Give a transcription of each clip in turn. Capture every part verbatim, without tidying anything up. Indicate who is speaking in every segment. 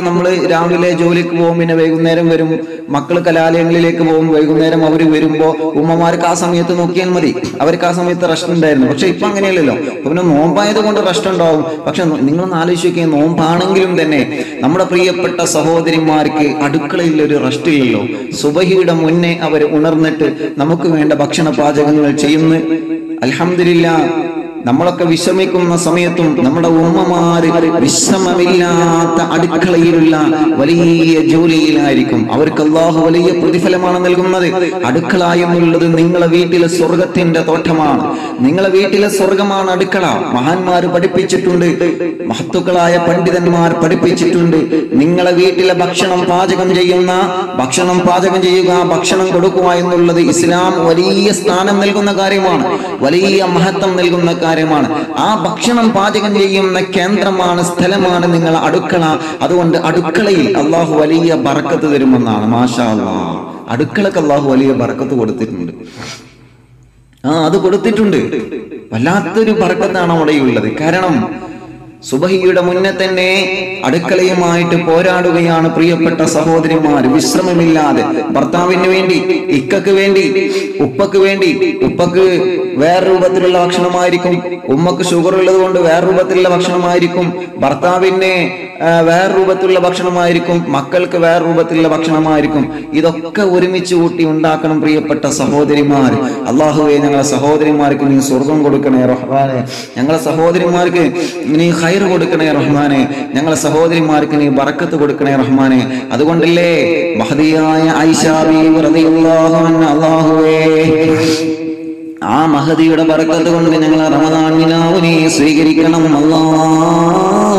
Speaker 1: നമ്മൾ രാവിലെ ജോലിക്ക് പോകും, പിന്നെ വൈകുന്നേരം വരും, മക്കൾ കലാലയങ്ങളിലേക്ക് പോകും, വൈകുന്നേരം അവർ വരുമ്പോൾ ഉമ്മമാർക്ക് ആ സമയത്ത് നോക്കിയാൽ മതി, അവർക്ക് ആ സമയത്ത് റെസ്റ്റ് ഉണ്ടായിരുന്നു. പക്ഷെ ഇപ്പൊ അങ്ങനെയല്ലല്ലോ. പിന്നെ നോമ്പായത് കൊണ്ട് റെസ്റ്റ് ഉണ്ടാവും. പക്ഷെ നിങ്ങളൊന്ന് ആലോചിക്കുക, നോമ്പാണെങ്കിലും തന്നെ നമ്മുടെ പ്രിയപ്പെട്ട സഹോദരിമാർക്ക് അടുക്കളയിൽ ഒരു റെസ്റ്റ് ഇല്ലല്ലോ. സുബഹിയുടെ മുന്നേ അവർ ഉണർന്നിട്ട് നമുക്ക് വേണ്ട ഭക്ഷണ പാചകങ്ങൾ ചെയ്യുന്നു. അൽഹംദുലില്ലാഹ്, നമ്മളൊക്കെ വിശ്രമിക്കുന്ന സമയത്തും നമ്മുടെ ഉമ്മമാര് വിശ്രമമില്ലാത്ത അടുക്കളയിലുള്ള വലിയ ജോലിയിലായിരിക്കും. അവർക്ക് അല്ലാഹു വലിയ പ്രതിഫലമാണ് നൽകുന്നത്. അടുക്കള എന്നുള്ളത് നിങ്ങളെ വീട്ടിലെ സ്വർഗത്തിന്റെ തോട്ടമാണ്. നിങ്ങളെ വീട്ടിലെ സ്വർഗമാണ് അടുക്കള. മഹാന്മാര് പഠിപ്പിച്ചിട്ടുണ്ട്, മഹത്തുക്കളായ പണ്ഡിതന്മാർ പഠിപ്പിച്ചിട്ടുണ്ട്. നിങ്ങളെ വീട്ടിലെ ഭക്ഷണം പാചകം ചെയ്യുന്ന ഭക്ഷണം പാചകം ചെയ്യുക, ഭക്ഷണം കൊടുക്കുക എന്നുള്ളത് ഇസ്ലാം വലിയ സ്ഥാനം നൽകുന്ന കാര്യമാണ്, വലിയ മഹത്വം നൽകുന്ന കാര്യമാണ്. ആ ഭക്ഷണം പാചകം ചെയ്യുന്ന കേന്ദ്രമാണ്, സ്ഥലമാണ് നിങ്ങൾ അടുക്കള. അതുകൊണ്ട് അടുക്കളയിൽ അള്ളാഹു വലിയ ബർക്കത്ത് തരുമെന്നാണ്. മാഷാ അല്ലാഹ്, അടുക്കളക്ക് അള്ളാഹു വലിയ ബർക്കത്ത് കൊടുത്തിട്ടുണ്ട്. ആ അത് കൊടുത്തിട്ടുണ്ട്. വല്ലാത്തൊരു ബർക്കത്താണ് അവിടെയുള്ളത്. കാരണം സുബഹിയുടെ മുന്നേ തന്നെ അടുക്കളയുമായിട്ട് പോരാടുകയാണ് പ്രിയപ്പെട്ട സഹോദരിമാർ, വിശ്രമമില്ലാതെ. ഭർത്താവിന് വേണ്ടി, ഇക്കക്ക് വേണ്ടി, ഉപ്പക്ക് വേണ്ടി. ഉപ്പക്ക് വേറെ രൂപത്തിലുള്ള ഭക്ഷണമായിരിക്കും, ഉമ്മക്ക് ഷുഗർ ഉള്ളത് കൊണ്ട് വേറെ രൂപത്തിലുള്ള ഭക്ഷണമായിരിക്കും, ഭർത്താവിന് വേറെ രൂപത്തിലുള്ള ഭക്ഷണമായിരിക്കും, മക്കൾക്ക് വേറെ രൂപത്തിലുള്ള ഭക്ഷണമായിരിക്കും. ഇതൊക്കെ ഒരുമിച്ച് കൂട്ടി ഉണ്ടാക്കണം പ്രിയപ്പെട്ട സഹോദരിമാർ. അള്ളാഹുവേ, ഞങ്ങളെ സഹോദരിമാർക്ക് നീ സ്വർഗം കൊടുക്കണേ റഹ്മാനെ. ഞങ്ങളെ സഹോദരിമാർക്ക് നീ ഖൈർ കൊടുക്കണേ റഹ്മാനെ. ഞങ്ങളെ സഹോദരിമാർക്ക് നീ ബറക്കത്ത് കൊടുക്കണേ റഹ്മാനെ. അതുകൊണ്ടല്ലേ മഹദിയായ ആയിഷ ബീവി റളിയല്ലാഹു അൻഹ, അല്ലാഹുവേ ആ മഹദിയുടെ ബറക്കത്ത് കൊണ്ട് ഞങ്ങളെ റമദാൻ നിലാവ് നീ സ്വീകരിക്കണം അല്ലാഹ്.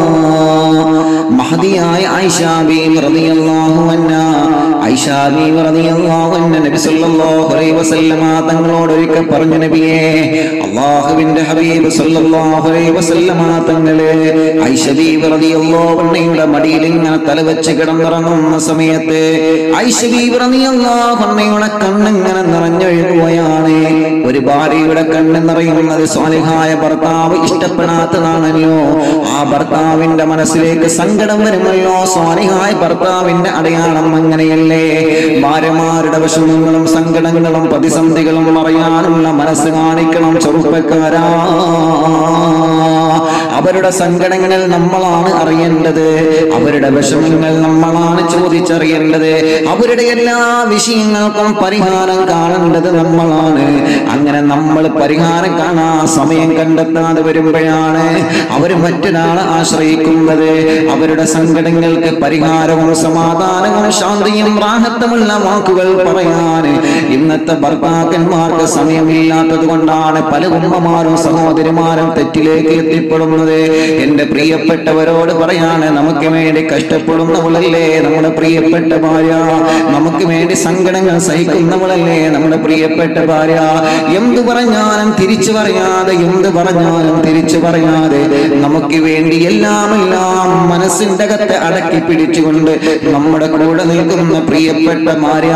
Speaker 1: മഹദിയായ ആയിഷ ബീവി റളിയല്ലാഹു അൻഹ, ആയിഷ ബീവി റളിയല്ലാഹു അൻഹ നബി സല്ലല്ലാഹു അലൈഹി വസല്ലമ തങ്ങളോട് ഒരിക്കൽ പറഞ്ഞു, നബിയേ, അല്ലാഹുവിന്റെ ഹബീബ് സല്ലല്ലാഹു അലൈഹി വസല്ലമ തങ്ങളെ ആയിഷ ബീവി റളിയല്ലാഹു അൻഹയുടെ മടിയിൽ ഇങ്ങനെ തലവെച്ച് കിടന്നുറങ്ങുന്ന സമയത്ത് ആയിഷ ബീവി റളിയല്ലാഹു അൻഹയുടെ കണ്ണിങ്ങനെ നിറഞ്ഞൊഴുകുകയാണ്. ഒരു ഭാര്യയുടെ കണ്ണ് നിറയുന്നത് സ്വാലിഹായ ഭർത്താവ് ഇഷ്ടപ്പെടാത്തതാണല്ലോ. ആ ഭർത്താവിന്റെ മനസ്സിലേക്ക് സങ്കടം വരുമല്ലോ. സ്വാലിഹായ ഭർത്താവിന്റെ അടയാളം അങ്ങനെയല്ലേ. ഭാര്യമാരുടെ വിഷമങ്ങളും സങ്കടങ്ങളും പ്രതിസന്ധികളും അറിയാനുള്ള മനസ്സ് കാണിക്കണം ചെറുപ്പക്കാരാ. അവരുടെ സങ്കടങ്ങൾ നമ്മളാണ് അറിയേണ്ടത്, അവരുടെ വിഷമങ്ങൾ നമ്മളാണ് ചോദിച്ചറിയേണ്ടത്, അവരുടെ എല്ലാ വിഷയങ്ങൾക്കും പരിഹാരം കാണേണ്ടത് നമ്മളാണ്. അങ്ങനെ നമ്മൾ പരിഹാരം കാണാൻ സമയം കണ്ടെത്താതെ വരുമ്പോഴാണ് അവർ മറ്റൊരാളെ ആശ്രയിക്കുന്നത്. അവരുടെ സങ്കടങ്ങൾക്ക് പരിഹാരവും സമാധാനവും ശാന്തിയും റാഹത്തുമുള്ള വാക്കുകൾ പറയാൻ ഇന്നത്തെ ഭർത്താക്കന്മാർക്ക് സമയമില്ലാത്തത് കൊണ്ടാണ് പല ഉമ്മമാരും സഹോദരിമാരും തെറ്റിലേക്ക് എത്തിപ്പെടുന്നത്. എന്റെ പ്രിയപ്പെട്ടവരോട് പറയാണ്, നമുക്ക് വേണ്ടി കഷ്ടപ്പെടുന്നവളല്ലേ നമ്മുടെ പ്രിയപ്പെട്ട ഭാര്യ, നമുക്ക് വേണ്ടി സങ്കടങ്ങൾ സഹിക്കുന്നവളല്ലേ നമ്മുടെ പ്രിയപ്പെട്ട ഭാര്യ. എന്തു പറഞ്ഞാലും തിരിച്ചു പറയാതെ, എന്ത് പറഞ്ഞാലും തിരിച്ചു പറയാതെ, നമുക്ക് വേണ്ടി എല്ലാം എല്ലാം മനസ്സിന്റെ അകത്ത് അടക്കി പിടിച്ചുകൊണ്ട് നമ്മുടെ കൂടെ നിൽക്കുന്ന പ്രിയപ്പെട്ട ഭാര്യ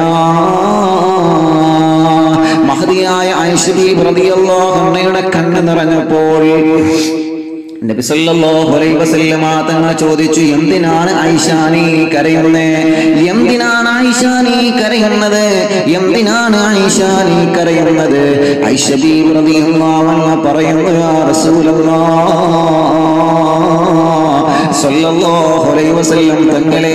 Speaker 1: മഹദിയായ ആയിഷ ബീവി റളിയല്ലാഹു അൻഹയുടെ കണ്ണ് നിറഞ്ഞപ്പോൾ നബി സല്ലല്ലാഹു അലൈഹി വസല്ലമ തങ്ങൾ ചോദിച്ചു, എന്തിനാണ് ആയിഷ നീ കരയുന്നത്? എന്തിനാണ് ആയിഷ നീ കരയുന്നത്? എന്തിനാണ് ആയിഷ നീ കരയുന്നത്? ആയിഷ ബീവി റളിയല്ലാഹു അൻഹ പറയുന്നു, യാ റസൂലല്ലാഹ് സല്ലല്ലാഹു അലൈഹി വസല്ലം തങ്ങളെ,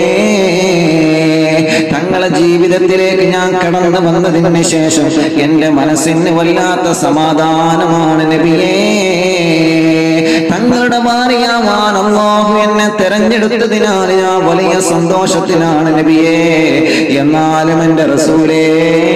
Speaker 1: തങ്ങളെ ജീവിതത്തിലേക്ക് ഞാൻ കടന്നു വന്നതിന് ശേഷം എന്റെ മനസ്സിന് വല്ലാത്ത സമാധാനമാണ് നബിയേ. തങ്ങളുടെ ഭാര്യയാവാൻ അല്ലാഹു എന്നെ തെരഞ്ഞെടുത്തതിനാൽ ഞാൻ വലിയ സന്തോഷത്തിലാണ് നബിയേ. എന്നാലും എന്റെ റസൂലേ,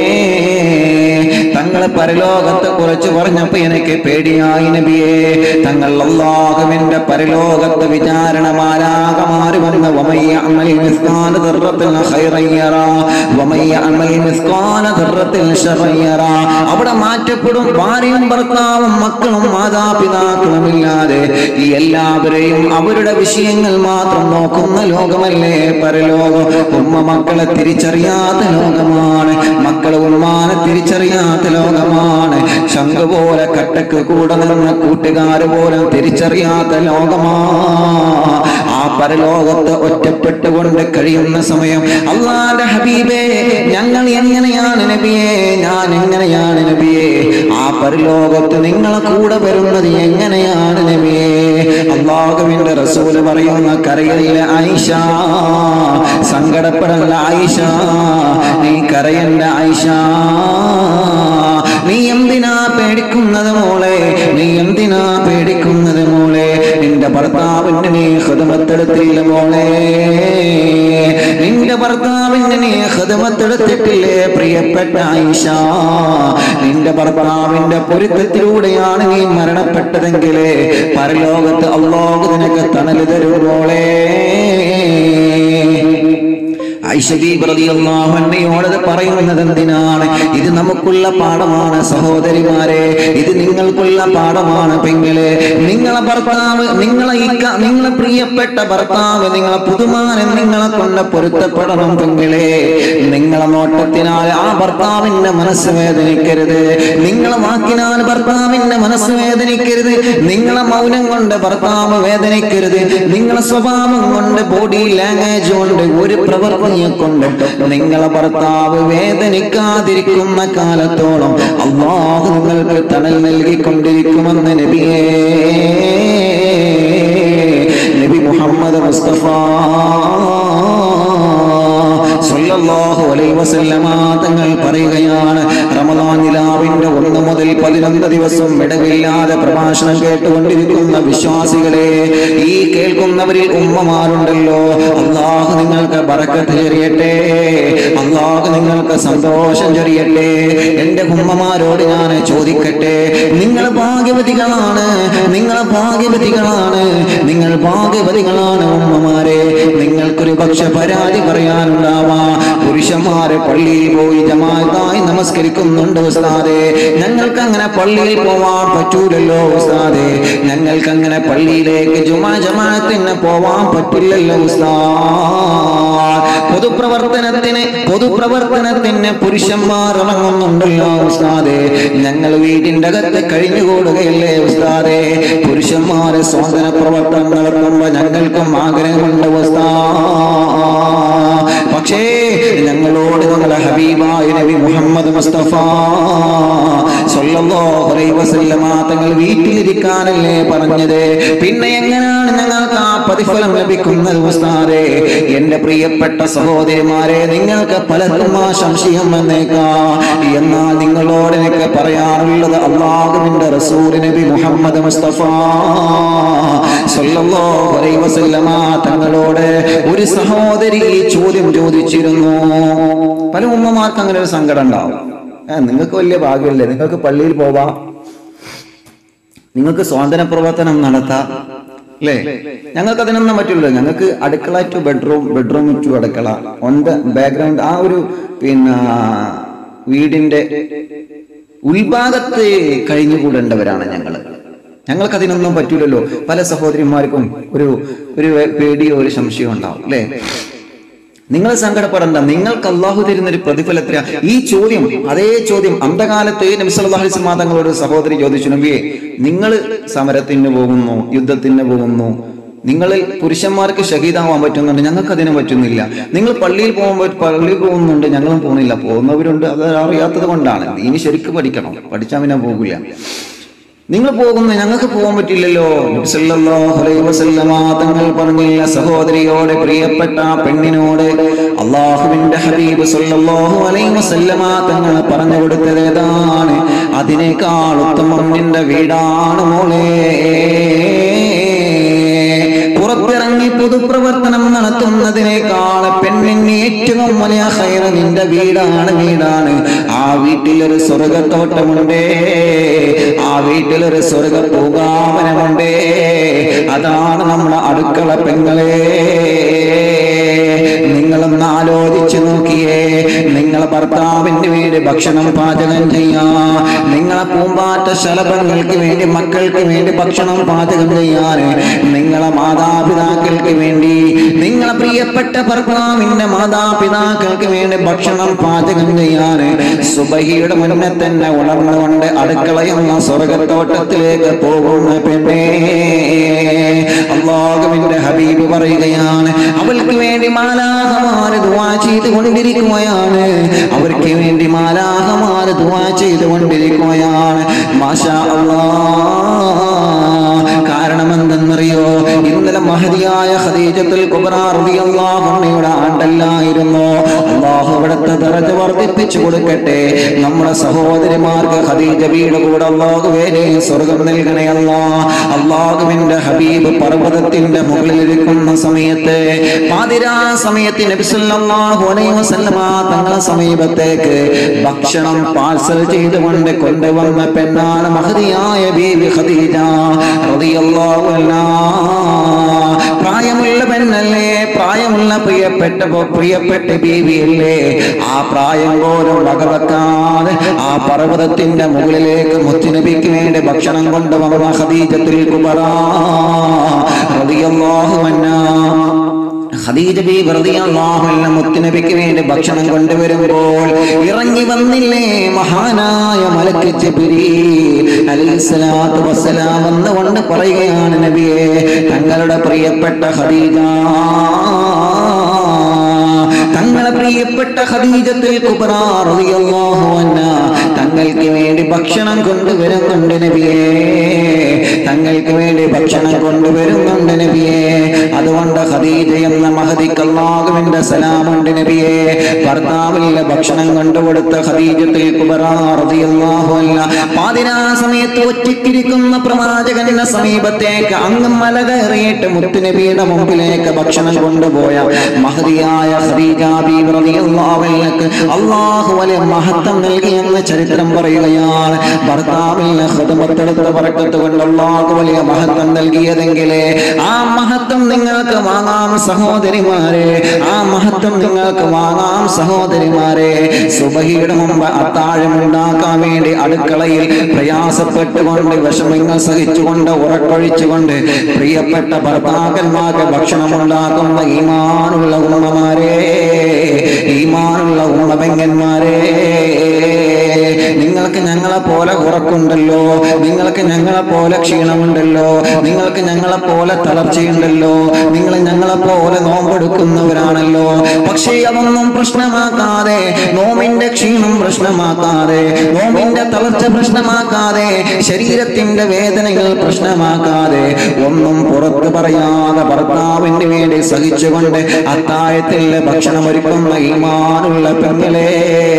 Speaker 1: തങ്ങളെ പരലോകത്തെ കുറിച്ച് പറഞ്ഞപ്പോ എനിക്ക് പേടിയായി നബിയേ. തങ്ങൾ അല്ലാഹുവിന്റെ പരലോകത്തെ വിചാരണമാലാകമാര് വന്ന് വമയ്യഅമൽ മിസ്കാല ദർറത്തിൻ ഖൈറൻ യറാ വമയ്യഅമൽ മിസ്കാല ദർറത്തിൻ ശർറൻ യറാ. അവിടെ മാറ്റപ്പെടും. ഭാര്യയും ഭർത്താവും മക്കളും മാതാപിതാക്കളും ഇല്ലാതെ ഈ എല്ലാവരെയും അവരുടെ വിഷയങ്ങൾ മാത്രം നോക്കുന്ന ലോകമല്ലേ പരലോകം. ഉമ്മ മക്കളെ തിരിച്ചറിയാത്ത ലോകമാണ്, മക്കളെ ഉമ്മാനെ തിരിച്ചറിയാത്ത ലോകം. ലോകമാണ്. ശംഖ് പോലെ കട്ടക്ക് കൂടെ നിന്ന കൂട്ടുകാര് പോലും തിരിച്ചറിയാത്ത ലോകമാ. ആ പരലോകത്ത് ഒറ്റപ്പെട്ടുകൊണ്ട് കഴിയുന്ന സമയം അല്ലാഹുവിന്റെ ഹബീബേ, ഞങ്ങൾ എങ്ങനെയാണ് നബിയേ, ഞാൻ എങ്ങനെയാണ് നബിയേ ആ പരലോകത്ത് നിങ്ങളെ കൂടെ വരുന്നത് എങ്ങനെയാണ് നബിയേ? അല്ലാഹുവിന്റെ റസൂല് പറയുന്ന കരയില്ല ആയിഷ, സങ്കടപ്പെടല്ല ആയിഷ, നീ കരയല്ല ആയിഷ, നീ എന്തിനാ പേടിക്കുന്നത് മോളെ, നീ എന്തിനാ പേടിക്കുന്നത് മോളെ? നിന്റെ ഭർത്താവിന്റെ നീ ഖിദ്മത്തെടുത്തില്ല മോളെ, നിന്റെ ഭർത്താവിന്റെ നീ ഖിദ്മത്തെടുത്തിട്ടില്ലേ പ്രിയപ്പെട്ട ആയിഷ? നിന്റെ ഭർത്താവിന്റെ പൊരുത്തത്തിലൂടെയാണ് നീ മരണപ്പെട്ടതെങ്കിൽ പരലോകത്ത് അല്ലാഹു നിനക്ക് തണല് തരും മോളെ. ആയിഷ ബീബി റളിയല്ലാഹു അൻഹയോട് പറയുന്നത് എന്തിനാണ്? ഇത് നമുക്കുള്ള പാഠമാണ് സഹോദരിമാരെ, ഇത് നിങ്ങൾക്കുള്ള പാഠമാണ് പെങ്ങളെ. നിങ്ങളെ ഭർത്താവ്, നിങ്ങളെ ഇക്ക, നിങ്ങളെ പ്രിയപ്പെട്ട ഭർത്താവ്, നിങ്ങളെ പുതുമാനൻ നിങ്ങളെ കൊണ്ട് പൊരുത്തപ്പെടണം പെങ്ങളെ. നിങ്ങളെ നോട്ടത്തിനാൽ ആ ഭർത്താവിന്റെ മനസ്സ് വേദനിക്കരുത്, നിങ്ങളെ വാക്കിനാൽ ഭർത്താവിന്റെ മനസ്സ് വേദനിക്കരുത്, നിങ്ങളെ മൗനം കൊണ്ട് ഭർത്താവ് വേദനിക്കരുത്, നിങ്ങളെ സ്വഭാവം കൊണ്ട് ബോഡി ലാംഗ്വേജ് കൊണ്ട് ഒരു പ്രവർത്തനം കൊണ്ടിട്ട് നിങ്ങളെ ഭർത്താവ് വേദനിക്കാതിരിക്കുന്ന കാലത്തോളം അല്ലാഹു നിങ്ങൾക്ക് തണൽ നൽകിക്കൊണ്ടിരിക്കുമെന്ന് നബിയേ, നബി മുഹമ്മദ് മുസ്തഫ സല്ലല്ലാഹു അലൈഹി വസല്ലമ തങ്ങൾ പറയുകയാണ്. റമദാൻ നിലാവിന്റെ ഒന്ന് മുതൽ പതിനൊന്ന് ദിവസം ഇടവില്ലാതെ പ്രഭാഷണം കേട്ടുകൊണ്ടിരിക്കുന്ന വിശ്വാസികളെ, ഈ കേൾക്കുന്നവരിൽ ഉമ്മമാരുണ്ടല്ലോ, അല്ലാഹു നിങ്ങൾക്ക് ബറക്കത്ത് ചൊരിയട്ടെ, അല്ലാഹു നിങ്ങൾക്ക് സന്തോഷം ചൊരിയട്ടെ. എന്റെ ഉമ്മമാരോട് ഞാൻ ചോദിക്കട്ടെ, നിങ്ങൾ ഭാഗ്യവതികളാണ്, നിങ്ങൾ ഭാഗ്യവതികളാണ്, നിങ്ങൾ ഭാഗ്യവതികളാണ് ഉമ്മമാരെ. നിങ്ങൾക്കൊരു പക്ഷെ പരാതി പറയാനുണ്ടാവും. പുരുഷന്മാരെ പള്ളിയിൽ പോയി ജമാഅത്തായി നമസ്കരിക്കുന്നുണ്ട് ഉസ്താദേ, ഞങ്ങൾക്ക് അങ്ങനെ പള്ളിയിൽ പോവാൻ പറ്റൂലല്ലോ ഉസ്താദേ, ഞങ്ങൾക്ക് അങ്ങനെ പള്ളിയിലേക്ക് ജുമാ ജമാഅത്തിന് പോവാൻ പറ്റില്ലല്ലോ ഉസ്താദ്. പൊതുപ്രവർത്തനത്തിന് പൊതുപ്രവർത്തനത്തിന് പുരുഷന്മാർ ഇറങ്ങുന്നുണ്ടല്ലോ ഉസ്താദേ, ഞങ്ങൾ വീടിന്റെ അകത്ത് കഴിഞ്ഞുകൂടുകയല്ലേ ഉസ്താദേ. പുരുഷന്മാരെ സ്വാതന്ത്ര്യ പ്രവർത്തനം നടത്തുമ്പോ ഞങ്ങൾക്കും ആഗ്രഹമുണ്ട് ഉസ്താദ്. പക്ഷേ ഞങ്ങളോട് ഞങ്ങളുടെ ഹബീബായ നബി മുഹമ്മദ് മുസ്തഫ സല്ലല്ലാഹു അലൈഹി വസല്ലമ തങ്ങൾ വീട്ടിലിരിക്കാനല്ലേ പറഞ്ഞത്? പിന്നെ എങ്ങനെയാണ് ഞങ്ങൾക്ക് ആ പ്രതിഫലം ലഭിക്കുന്നത് ഉസ്താദേ? എന്റെ പ്രിയപ്പെട്ട സഹോദരിമാരെ, നിങ്ങൾക്ക് പലർക്കും ആ സംശയം വന്നേക്കാം. എന്നാൽ നിങ്ങളോട് എനിക്ക് പറയാറുള്ളത് അല്ലാഹുവിന്റെ റസൂൽ നബി മുഹമ്മദ് മുസ്തഫ സല്ലല്ലാഹു അലൈഹി വസല്ലമ തങ്ങളോട് ഒരു സഹോദരി ഈ ചോദ്യം ചോദിച്ചിരുന്നു. പല ഉമ്മമാർക്ക് അങ്ങനെ ഒരു സങ്കടം ഉണ്ടാവും. നിങ്ങൾക്ക് വലിയ ഭാഗ്യമല്ലേ, നിങ്ങൾക്ക് പള്ളിയിൽ പോവാം, നിങ്ങൾക്ക് സ്വാതന്ത്ര്യ പ്രവർത്തനം നടത്താം അല്ലേ? ഞങ്ങൾക്ക് അതിനൊന്നും പറ്റില്ല. ഞങ്ങൾക്ക് അടുക്കള ടു ബെഡ്റൂം, ബെഡ്റൂം ടു അടുക്കള, ഓൺ ദ ബാക്ക്ഗ്രൗണ്ട്, ആ ഒരു പിന്നെ വീടിന്റെ ഉൾഭാഗത്ത് കഴിഞ്ഞുകൂടേണ്ടവരാണ് ഞങ്ങൾ. ഞങ്ങൾക്ക് അതിനൊന്നും പറ്റൂലല്ലോ. പല സഹോദരിമാർക്കും ഒരു ഒരു പേടിയോ ഒരു സംശയം ഉണ്ടാവും അല്ലേ? നിങ്ങൾ സങ്കടപ്പെടണ്ട, നിങ്ങൾക്ക് അള്ളാഹു തരുന്നൊരു പ്രതിഫലത്തില. ഈ ചോദ്യം, അതേ ചോദ്യം അന്ധകാലത്ത് നബി സല്ലല്ലാഹു അലൈഹി വസല്ലം തങ്ങളോട് സഹോദരി ചോദിച്ചു, നബിയെ, നിങ്ങൾ സമരത്തിന് പോകുന്നു, യുദ്ധത്തിന് പോകുന്നു, നിങ്ങളിൽ പുരുഷന്മാർക്ക് ഷഹീദാവാൻ പറ്റുന്നുണ്ട്, ഞങ്ങൾക്ക് അതിന് പറ്റുന്നില്ല. നിങ്ങൾ പള്ളിയിൽ പോകുമ്പോൾ പള്ളിയിൽ പോകുന്നുണ്ട്, ഞങ്ങളും പോകുന്നില്ല. പോകുന്നവരുണ്ട്, അത് അറിയാത്തത് കൊണ്ടാണ്. ഇനി ശരിക്കും പഠിക്കണം, പഠിച്ചാൽ പിന്നെ പോകില്ല. നിങ്ങൾ പോകുന്നു, ഞങ്ങൾക്ക് പോകാൻ പറ്റില്ലല്ലോ. നബി സല്ലല്ലാഹു അലൈഹി വസല്ലമ തങ്ങൾ പറഞ്ഞില്ല സഹോദരിയോട്, പ്രിയപ്പെട്ട പെണ്ണിനോട് അല്ലാഹുവിന്റെ ഹബീബ് സല്ലല്ലാഹു അലൈഹി വസല്ലമ തങ്ങൾ പറഞ്ഞു കൊടുത്തത് ഏതാണ്? അതിനേക്കാൾ ഉത്തമം നിന്റെ വീടാണ് മോളെ. പുറത്തിറങ്ങി പൊതുപ്രവർത്തനം നടത്തുന്നതിനേക്കാൾ പെണ്ണിന് ഏറ്റവും വലിയ ഖൈർ നിന്റെ വീടാണ്, വീടാണ്. ആ വീട്ടിലൊരു സ്വർഗത്തോട്ടമുണ്ടേ, ആ വീട്ടിലൊരു സ്വർഗ പൂങ്കാവനമുണ്ടേ, അതാണ് നമ്മുടെ അടുക്കള പെങ്ങളെ. നിങ്ങളൊന്ന് ആലോചിച്ചു നോക്കിയേ, നിങ്ങളെ ഭർത്താവിന്റെ വീട് ഭക്ഷണം പാചകം ചെയ്യാ, നിങ്ങളെ പൂമ്പാറ്റ ശലഭങ്ങൾക്ക് വേണ്ടി, മക്കൾക്ക് വേണ്ടി ഭക്ഷണം പാചകം ചെയ്യാൻ, നിങ്ങളെ മാതാപിതാക്കൾക്ക് വേണ്ടി, നിങ്ങളെ പ്രിയപ്പെട്ട ഭർത്താവിന്റെ മാതാപിതാക്കൾക്ക് വേണ്ടി ഭക്ഷണം പാചകം ചെയ്യാൻ സുബഹിയുടെ മുന്നേ തന്നെ ഉണർന്നുകൊണ്ട് അടുക്കളയെന്ന സ്വർഗത്തോട്ടത്തിലേക്ക് പോകുന്ന പെണ്ണേ, അല്ലാഹുവിന്റെ ഹബീബ് പറയുകയാണ്, അവൾക്ക് വേണ്ടി മാലാഖമാര് ദുആ ചെയ്തുകൊണ്ടിരിക്കുകയാണ്, അവർക്ക് വേണ്ടി മാലാഖമാര് ദുആ ചെയ്തുകൊണ്ടിരിക്കുകയാണ്. മാഷാ അല്ലാഹ്. കാരണം എന്തെന്നറിയോ? ഇന്നലെ മഹദിയായ ഖദീജത്തുൽ കുബ്ര റളിയല്ലാഹു അൻഹയുടെ ആണ്ടല്ലായിരുന്നു. അല്ലാഹു അവിടുത്തെ ദറജ വർദ്ധിപ്പിച്ചു കൊടുക്കട്ടെ. നമ്മുടെ സഹോദരിമാർക്ക് ഖദീജ ബീവിയുടെ കൂടെ അല്ലാഹുവേ നീ സ്വർഗ്ഗം നൽകണേ അല്ലാഹ്. അല്ലാഹുവിന്റെ ഹബീബ് പർവ്വതത്തിന്റെ മുകളിൽ ഇരിക്കുന്ന സമയത്ത്, പാതിരാ സമയത്ത് നബി സല്ലല്ലാഹു അലൈഹി വസല്ലമ തങ്ങളുടെ സമീപത്തേക്ക് ഭക്ഷണം പാഴ്സൽ ചെയ്തുകൊണ്ട് കൊണ്ടുവന്ന പെണ്ണാണ് മഹദിയായ ബീവി ഖദീജ റളിയല്ലാഹു അൻഹാ. പ്രായമുള്ള പെണ്ണല്ലേ, പ്രായമുള്ള പ്രിയപ്പെട്ട പ്രിയപ്പെട്ട ബീവിയല്ലേ, ആ പ്രായം പോലും വകവെക്കാതെ ആ പർവ്വതത്തിന്റെ മുകളിലേക്ക് മുത്തുനബിക്ക് വേണ്ടി ഭക്ഷണം കൊണ്ടുവന്ന ഖദീജത്തുൽ കുബ്ര റളിയല്ലാഹു അൻഹാ. ഖദീജ ബീവി റളിയല്ലാഹു അൻഹ മുത്തുനബിക്ക് വേണ്ടി ഭക്ഷണം കൊണ്ടുവരുമ്പോൾ ഇറങ്ങി വന്നില്ലേ മഹാനായ മലക്ക് ജിബ്രീൽ അലൈഹിസ്സലാത്തു വസ്സലാം വന്നുകൊണ്ട് പറയുകയാണ്, നബിയേ, തങ്ങളുടെ പ്രിയപ്പെട്ട ഖദീജ, തങ്ങളെ പ്രിയപ്പെട്ട ഖദീജത്തുൽ കുബ്ര റളിയല്ലാഹു അൻഹാ തങ്ങൾക്ക് വേണ്ടി ഭക്ഷണം കൊണ്ടുവരുന്നുണ്ട് നബിയേ, തങ്ങൾക്ക് വേണ്ടി ഭക്ഷണം കൊണ്ടുവരുന്നുണ്ട് നബിയേ. അതുകൊണ്ട് ഖദീജ എന്ന മഹദിക്ക് അല്ലാഹുവിന്റെ സലാമുണ്ട് നബിയേ. ഭർത്താവിന്റെ ഭക്ഷണം കൊണ്ടുകൊടുത്ത ഖദീജത്തുൽ കുബ്ര റളിയല്ലാഹു അൻഹാ പാതിരാ സമയത്ത് ഒറ്റയ്ക്കിരിക്കുന്ന പ്രവാചകന്റെ സമീപത്തേക്ക് അങ്ങ് മല കയറിയിട്ട് മുത്തുനബിയുടെ മുമ്പിലേക്ക് ഭക്ഷണം കൊണ്ടുപോയ മഹദിയായ ഖദീജ ബീവി റളിയല്ലാഹു അൻഹക്ക് അല്ലാഹു വലിയ മഹത്വം നൽകിയെന്ന് ചരിത്രം പറയുകയാണ്. ഭർത്താവിന്റെ ഖിദ്മത്തെടുത്ത ബറക്കത്ത് കൊണ്ട് അല്ലാഹു വലിയ മഹത്വം നൽകിയതെങ്കിലേ ആ മഹത്വം നിങ്ങൾക്ക് വാങ്ങാം സഹോദരിമാരെ, ആ മഹത്വം നിങ്ങൾക്ക് വാങ്ങാം സഹോദരിമാരെ. സുബഹിയുടെ മുമ്പ് അത്താഴം ഉണ്ടാക്കാൻ വേണ്ടി അടുക്കളയിൽ പ്രയാസപ്പെട്ടുകൊണ്ട് വിഷമങ്ങൾ സഹിച്ചുകൊണ്ട് ഉറക്കൊഴിച്ചുകൊണ്ട് പ്രിയപ്പെട്ട ഭർത്താക്കന്മാർക്ക് ഭക്ഷണം ഉണ്ടാക്കുന്ന ഈമാനുള്ള ഉമ്മമാരെ, ഈമാനുള്ള ഉമ്മപെങ്ങന്മാരെ, നിങ്ങൾക്ക് ഞങ്ങളെ പോലെ ഉറക്കുണ്ടല്ലോ, നിങ്ങൾക്ക് ഞങ്ങളെ പോലെ ക്ഷീണമുണ്ടല്ലോ, നിങ്ങൾക്ക് ഞങ്ങളെ പോലെ തളർച്ചയുണ്ടല്ലോ, നിങ്ങൾ ഞങ്ങളെ പോലെ നോമ്പെടുക്കുന്നവരാണല്ലോ. പക്ഷേ അതൊന്നും പ്രശ്നമാക്കാതെ, നോമിന്റെ ക്ഷീണം പ്രശ്നമാക്കാതെ, നോമിന്റെ തളർച്ച പ്രശ്നമാക്കാതെ, ശരീരത്തിന്റെ വേദനകൾ പ്രശ്നമാക്കാതെ, ഒന്നും പുറത്ത് പറയാതെ ഭർത്താവിന് വേണ്ടി സഹിച്ചുകൊണ്ട് അത്താഴത്തിൽ ഭക്ഷണം ഒരുക്കുന്ന ഈമാനുള്ള പെങ്ങളെ,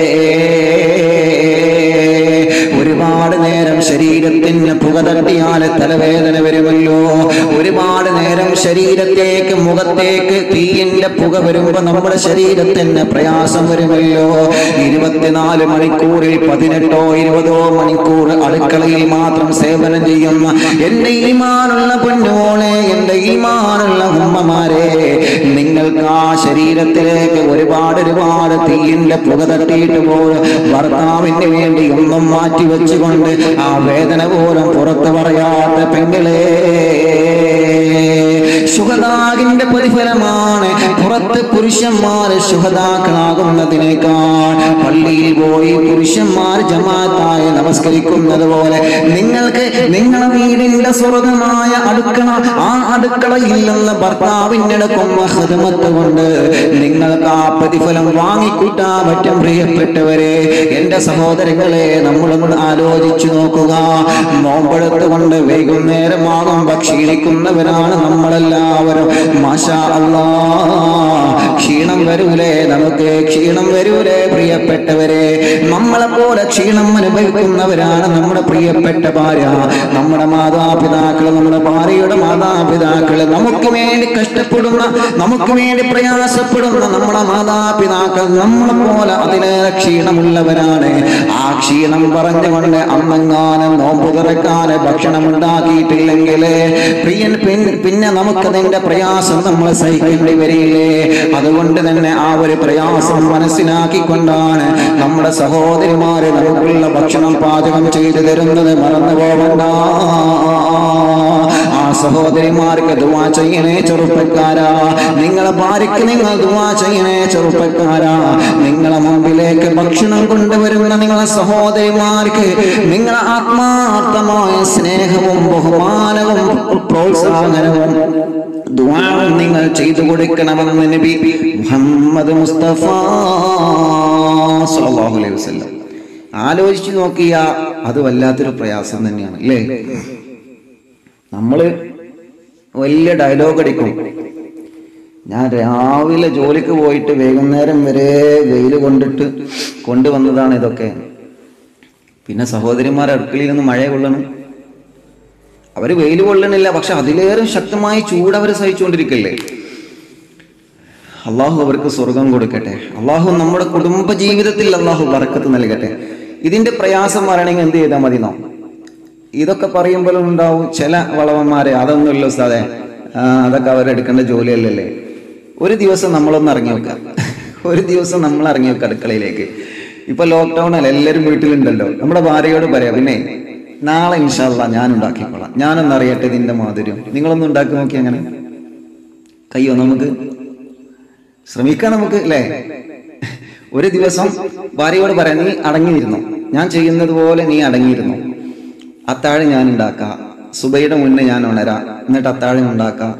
Speaker 1: ഒരുപാട് നേരം ശരീരത്തിന് പുക തട്ടിയാൽ തലവേദന വരുമല്ലോ, ഒരുപാട് നേരം ശരീരത്തേക്ക് മുഖത്തേക്ക് തീയിന്റെ പുക വരുമ്പോ നമ്മുടെ ശരീരത്തിന് പ്രയാസം വരുമല്ലോ. ഇരുപത്തിനാല് മണിക്കൂറിൽ പതിനെട്ടോ ഇരുപതോ മണിക്കൂർ അടുക്കളയിൽ മാത്രം സേവനം ചെയ്യുന്ന എന്റെ ഈമാനുള്ള പൊന്നോളെ, എന്റെ ഈമാനുള്ള ഉമ്മമാരെ, നിങ്ങൾക്ക് ആ ശരീരത്തിലേക്ക് ഒരുപാട് ഒരുപാട് തീയിന്റെ പുക തട്ടിയിട്ട് പോലും ഭർത്താവിന് വേണ്ടി ഒന്നും മാറ്റി വെച്ചുകൊണ്ട് ആ വേദന പോലും പുറത്ത് പറയാത്ത പെങ്ങളെ, ശുഹദാവിന്റെ പ്രതിഫലമാണ് പുറത്ത് പുരുഷന്മാർ ശുഹദാക്കളാകുന്നതിനേക്കാൾ പള്ളിയിൽ പോയി പുരുഷന്മാർ ജമാഅത്തായി നമസ്കരിക്കുന്നത് പോലെ നിങ്ങൾക്ക് നിങ്ങളുടെ വീടിന്റെ സ്വർഗമായ അടുക്കള, ആ അടുക്കളയിൽ നിന്ന് ഭർത്താവിന്റെ അടുക്കുന്ന ഖിദ്മത്ത് കൊണ്ട് നിങ്ങൾക്ക് ആ പ്രതിഫലം വാങ്ങിക്കൂട്ടാൻ പറ്റും. പ്രിയപ്പെട്ടവരെ, എന്റെ സഹോദരങ്ങളെ, നമ്മളൊന്ന് ആലോചിച്ചു നോക്കുക. നോമ്പെടുത്തുകൊണ്ട് വൈകുന്നേരമാകുമ്പോ ക്ഷീണിക്കുന്നവരാണ് നമ്മളെല്ലാവരും. മാഷാ അല്ലാഹ്, ക്ഷീണം വരൂലേ? നമുക്ക് ക്ഷീണം വരൂലേ പ്രിയപ്പെട്ടവരെ? നമ്മളെ പോലെ ക്ഷീണം അനുഭവിക്കുന്നവരാണ് നമ്മുടെ പ്രിയപ്പെട്ട ഭാര്യ, നമ്മുടെ മാതാപിതാക്കൾ, നമ്മുടെ ഭാര്യയുടെ മാതാപിതാക്കൾ, നമുക്ക് വേണ്ടി കഷ്ടപ്പെടുന്ന, നമുക്ക് വേണ്ടി പ്രയാസപ്പെടുന്ന നമ്മുടെ മാതാപിതാക്കൾ നമ്മളെ പോലെ അതിലേറെ ക്ഷീണമുള്ളവരാണ്. ആ ക്ഷീണം പറഞ്ഞുകൊണ്ട് അന്നെങ്ങാനും നോമ്പ് തുറക്കാൻ ഭക്ഷണം ഉണ്ടാക്കിയിട്ടില്ലെങ്കിൽ പ്രിയൻ പിന്നെ നമുക്കതിന്റെ പ്രയാസം നമ്മൾ സഹിക്കേണ്ടി വരില്ലേ? അതുകൊണ്ട് തന്നെ ആ ഒരു പ്രയാസം മനസ്സിലാക്കിക്കൊണ്ടാണ് നമ്മുടെ സഹോദരിമാരെ നമുക്കുള്ള ഭക്ഷണം പാചകം ചെയ്തു തരുന്നത്. മറന്നു പോവണ്ട. ആ സഹോദരിമാർക്ക് ദുആ ചെയ്യണേ ചെറുപ്പക്കാരാ. നിങ്ങളെ ഭാര്യയ്ക്ക് നിങ്ങൾ ദുആ ചെയ്യണേ ചെറുപ്പക്കാരാ. നിങ്ങളെ മുമ്പിലേക്ക് ഭക്ഷണം കൊണ്ടുവരുന്ന നിങ്ങളെ സഹോദരിമാർക്ക് നിങ്ങളെ ആത്മാർത്ഥമായ സ്നേഹവും ബഹുമാനവും പ്രോത്സാഹനവും ദുആവും നിങ്ങൾ ചെയ്തു കൊടുക്കണമെന്ന് നബി മുഹമ്മദ് മുസ്തഫ സ്വല്ലല്ലാഹു അലൈഹി വസല്ലം. ആലോചിച്ചു നോക്കിയ അത് വല്ലാത്തൊരു പ്രയാസം തന്നെയാണ് അല്ലേ? നമ്മള് വലിയ ഡയലോഗ് അടിക്കും. ഞാൻ രാവിലെ ജോലിക്ക് പോയിട്ട് വൈകുന്നേരം വരെ വെയിൽ കൊണ്ടിട്ട് കൊണ്ടുവന്നതാണ് ഇതൊക്കെ. പിന്നെ സഹോദരിമാർ അടുക്കളയിൽ നിന്ന് മഴ കൊള്ളണം. അവര് വെയിൽ കൊള്ളണില്ല, പക്ഷെ അതിലേറെ ശക്തമായി ചൂട് അവർ സഹിച്ചുകൊണ്ടിരിക്കല്ലേ. അള്ളാഹു അവർക്ക് സ്വർഗം കൊടുക്കട്ടെ. അള്ളാഹു നമ്മുടെ കുടുംബ ജീവിതത്തിൽ അള്ളാഹു ബർക്കത്ത് നൽകട്ടെ. ഇതിന്റെ പ്രയാസം പറയണമെങ്കിൽ എന്ത് ചെയ്താൽ മതി? നോ ഇതൊക്കെ പറയുമ്പോഴും ഉണ്ടാവും ചില വളവന്മാരെ, അതൊന്നുമില്ല ഉസ്താദേ, അതൊക്കെ അവരെടുക്കേണ്ട ജോലിയല്ലല്ലേ. ഒരു ദിവസം നമ്മളൊന്ന് ഇറങ്ങി വെക്കുക, ഒരു ദിവസം നമ്മൾ ഇറങ്ങി വെക്കുക അടുക്കളയിലേക്ക്. ഇപ്പൊ ലോക്ക്ഡൌൺ അല്ല, എല്ലാവരും വീട്ടിലുണ്ടല്ലോ. നമ്മുടെ ഭാര്യയോട് പറയാം, പിന്നെ നാളെ ഇൻഷാ അല്ലാഹ് ഞാൻ ഉണ്ടാക്കിക്കോളാം, ഞാനൊന്ന് അറിയട്ടെ ഇതിന്റെ മാധുര്യം. നിങ്ങളൊന്ന് ഉണ്ടാക്കി നോക്കി. അങ്ങനെ കയ്യോ? നമുക്ക് ശ്രമിക്കാം നമുക്ക് അല്ലേ? ഒരു ദിവസം ഭാര്യയോട് പറയാം, നീ അടങ്ങിയിരുന്നു, ഞാൻ ചെയ്യുന്നത് പോലെ നീ അടങ്ങിയിരുന്നു. അത്താഴം ഞാൻ ഉണ്ടാക്കാം, സുബൈയുടെ മുന്നേ ഞാൻ ഉണരാം, എന്നിട്ട് അത്താഴം ഉണ്ടാക്കാം.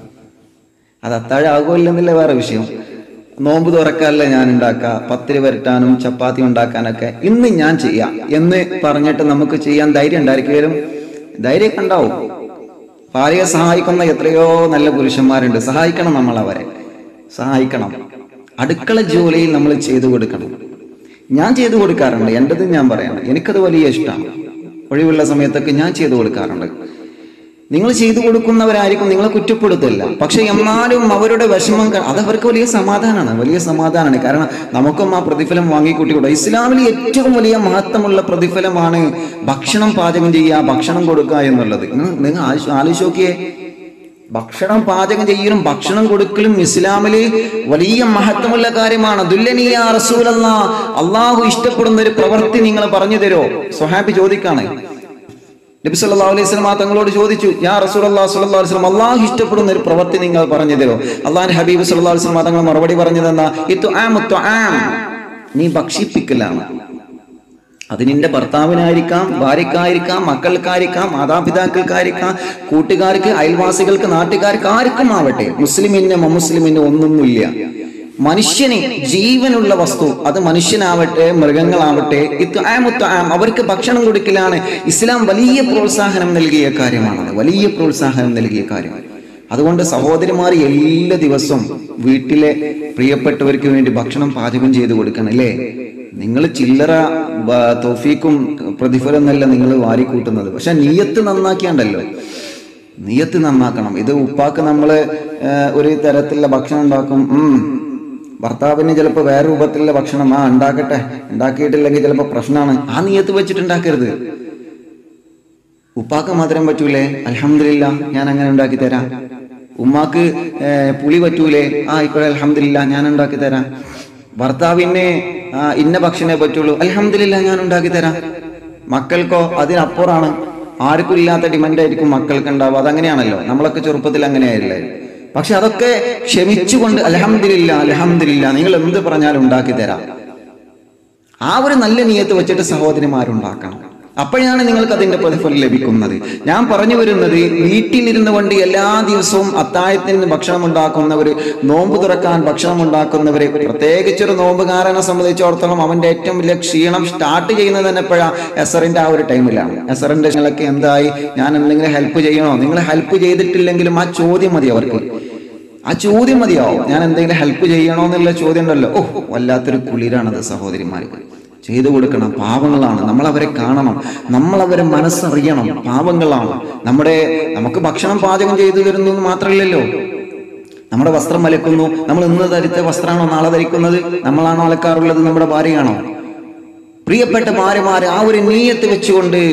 Speaker 1: അത് അത്താഴം ആകുമല്ലെന്നില്ല വേറെ വിഷയം. നോമ്പ് തുറക്കാനല്ല ഞാൻ ഉണ്ടാക്കാം, പത്തിരി വരട്ടാനും ചപ്പാത്തി ഉണ്ടാക്കാനൊക്കെ ഇന്ന് ഞാൻ ചെയ്യാം എന്ന് പറഞ്ഞിട്ട് നമുക്ക് ചെയ്യാൻ ധൈര്യം ഉണ്ടായിരിക്കും. ധൈര്യമൊക്കെ ഉണ്ടാവും. ഭാര്യയെ സഹായിക്കുന്ന എത്രയോ നല്ല പുരുഷന്മാരുണ്ട്. സഹായിക്കണം, നമ്മൾ അവരെ സഹായിക്കണം. അടുക്കള ജോലിയിൽ നമ്മൾ ചെയ്തു കൊടുക്കണം. ഞാൻ ചെയ്തു കൊടുക്കാറുണ്ട്, എൻ്റെത് ഞാൻ പറയണം, എനിക്കത് വലിയ ഇഷ്ടമാണ്. ഒഴിവുള്ള സമയത്തൊക്കെ ഞാൻ ചെയ്തു കൊടുക്കാറുണ്ട്. നിങ്ങൾ ചെയ്തു കൊടുക്കുന്നവരായിരിക്കും, നിങ്ങളെ കുറ്റപ്പെടുത്തില്ല. പക്ഷെ എന്നാലും അവരുടെ വിഷമം അതവർക്ക് വലിയ സമാധാനമാണ്, വലിയ സമാധാനമാണ്. കാരണം നമുക്കും ആ പ്രതിഫലം വാങ്ങിക്കൂട്ടിക്കൂടാ. ഇസ്ലാമിൽ ഏറ്റവും വലിയ മഹത്വമുള്ള പ്രതിഫലമാണ് ഭക്ഷണം പാചകം ചെയ്യുക, ഭക്ഷണം കൊടുക്കുക എന്നുള്ളത്. നിങ്ങൾ ആലോചിച്ച് നോക്കിയേ, ഭക്ഷണം പാചകം ചെയ്യലും ഭക്ഷണം കൊടുക്കലും ഇസ്ലാമില് വലിയ മഹത്വമുള്ള കാര്യമാണ്. ദുല്ലനി യാ റസൂലല്ലാഹ്, അള്ളാഹു ഇഷ്ടപ്പെടുന്ന ഒരു പ്രവൃത്തി നിങ്ങൾ പറഞ്ഞു തരോ? സ്വഹാബി ചോദിക്കാണ്. നബി സല്ലല്ലാഹു അലൈഹി വസല്ലം തങ്ങളോട് ചോദിച്ചു, യാ റസൂലല്ലാഹി സ്വല്ലല്ലാഹു അലൈഹി വസല്ലം, അള്ളാഹു ഇഷ്ടപ്പെടുന്ന ഒരു പ്രവൃത്തി നിങ്ങൾ പറഞ്ഞു തരോ? അള്ളാഹുവിന്റെ ഹബീബ് സല്ലല്ലാഹു അലൈഹി വസല്ലം തങ്ങൾ മറുപടി പറഞ്ഞതെന്നാ, ഇത്ആമു ത്വആം, നീ ഭക്ഷിപ്പിക്കലാണ്. അത് നിന്റെ ഭർത്താവിനായിരിക്കാം, ഭാര്യക്കായിരിക്കാം, മക്കൾക്കായിരിക്കാം, മാതാപിതാക്കൾക്കായിരിക്കാം, കൂട്ടുകാർക്ക്, അയൽവാസികൾക്ക്, നാട്ടുകാർക്ക്, ആർക്കും ആവട്ടെ. മുസ്ലിമിന് അമുസ്ലിമിന് ഒന്നൊന്നുമില്ല. മനുഷ്യന് ജീവനുള്ള വസ്തു, അത് മനുഷ്യനാവട്ടെ മൃഗങ്ങളാവട്ടെ, ഇത്ആമു ത്വആം, അവർക്ക് ഭക്ഷണം കൊടുക്കലാണ് ഇസ്ലാം വലിയ പ്രോത്സാഹനം നൽകിയ കാര്യമാണ്. വലിയ പ്രോത്സാഹനം നൽകിയ കാര്യമാണ്. അതുകൊണ്ട് സഹോദരിമാർ എല്ലാ ദിവസവും വീട്ടിലെ പ്രിയപ്പെട്ടവർക്ക് വേണ്ടി ഭക്ഷണം പാചകം ചെയ്ത് കൊടുക്കണം അല്ലേ? നിങ്ങൾ ചില്ലറ തൗഫീക്കും പ്രതിഫലം എന്നല്ല നിങ്ങൾ വാരിക്കൂട്ടുന്നത്, പക്ഷെ നിയ്യത്ത് നന്നാക്കിയാണ്ടല്ലോ. നിയ്യത്ത് നന്നാക്കണം. ഇത് ഉപ്പാക്ക് നമ്മള് ഒരു തരത്തിലുള്ള ഭക്ഷണം ഉണ്ടാക്കും, ഉം ഭർത്താവിന് ചിലപ്പോൾ വേറെ രൂപത്തിലുള്ള ഭക്ഷണം ആ ഉണ്ടാക്കട്ടെ, ഉണ്ടാക്കിയിട്ടില്ലെങ്കിൽ ചിലപ്പോൾ പ്രശ്നമാണ്. ആ നിയ്യത്ത് വെച്ചിട്ട് ഉണ്ടാക്കരുത്. ഉപ്പാക്ക് മധുരം പറ്റൂലേ? അൽഹംദുലില്ലാ, ഞാൻ അങ്ങനെ ഉണ്ടാക്കി തരാം. ഉമ്മാക്ക് പുളി പറ്റൂലേ? ആ ആയിക്കോട്ടെ, അൽഹംദുലില്ലാ, ഞാൻ ഉണ്ടാക്കി തരാം. ഭർത്താവിനെ ഇന്ന ഭക്ഷണേ പറ്റുള്ളൂ, അൽഹംദുലില്ലാ, ഞാൻ ഉണ്ടാക്കി തരാം. മക്കൾക്കോ അതിനപ്പുറമാണ്, ആർക്കും ഇല്ലാത്ത ഡിമാൻഡ് ആയിരിക്കും മക്കൾക്ക് ഉണ്ടാവുക. അതങ്ങനെയാണല്ലോ, നമ്മളൊക്കെ ചെറുപ്പത്തിൽ അങ്ങനെയായില്ലേ. പക്ഷെ അതൊക്കെ ക്ഷമിച്ചുകൊണ്ട് അൽഹംദുലില്ലാ അൽഹംദുലില്ലാ, നിങ്ങൾ എന്ത് പറഞ്ഞാലും ഉണ്ടാക്കി തരാം. ആ ഒരു നല്ല നിയത്ത് വെച്ചിട്ട് സഹോദരിമാരുണ്ടാക്കണം. അപ്പോഴാണ് നിങ്ങൾക്ക് അതിന്റെ പ്രതിഫലം ലഭിക്കുന്നത്. ഞാൻ പറഞ്ഞു വരുന്നത്, വീട്ടിലിരുന്നു കൊണ്ട് എല്ലാ ദിവസവും അത്താഴത്തിന് ഭക്ഷണം ഉണ്ടാക്കുന്നവര്, നോമ്പ് തുറക്കാൻ ഭക്ഷണം ഉണ്ടാക്കുന്നവര്, പ്രത്യേകിച്ചൊരു നോമ്പുകാരനെ സംബന്ധിച്ചിടത്തോളം അവന്റെ ഏറ്റവും വലിയ ക്ഷീണം സ്റ്റാർട്ട് ചെയ്യുന്നത് തന്നെ എപ്പോഴാ? എസറിന്റെ ആ ഒരു ടൈമിലാണ്. എസറിന്റെ ക്ഷീണമൊക്കെ എന്തായി, ഞാൻ എന്തെങ്കിലും ഹെൽപ്പ് ചെയ്യണോ? നിങ്ങൾ ഹെൽപ്പ് ചെയ്തിട്ടില്ലെങ്കിലും ആ ചോദ്യം മതി അവർക്ക്. ആ ചോദ്യം മതിയാവും. ഞാൻ എന്തെങ്കിലും ഹെൽപ്പ് ചെയ്യണോ എന്നുള്ള ചോദ്യം ഉണ്ടല്ലോ, ഓ വല്ലാത്തൊരു കുളിരാണത്. സഹോദരിമാർക്ക് ചെയ്തു കൊടുക്കണം. പാവങ്ങളാണ്, നമ്മൾ അവരെ കാണണം, നമ്മൾ അവരെ മനസ്സറിയണം. പാവങ്ങളാണ്. നമ്മുടെ നമുക്ക് ഭക്ഷണം പാചകം ചെയ്തു തരുന്നു എന്ന് മാത്രമല്ലല്ലോ, നമ്മുടെ വസ്ത്രം അലക്കുന്നു. നമ്മൾ ഇന്ന് ധരിച്ച വസ്ത്രമാണോ നാളെ ധരിക്കുന്നത്? നമ്മളാണോ അലക്കാറുള്ളത്? നമ്മുടെ ഭാര്യയാണോ? പ്രിയപ്പെട്ട ഭാര്യമാരെ, ആ ഒരു നീയത്ത് വെച്ചുകൊണ്ട്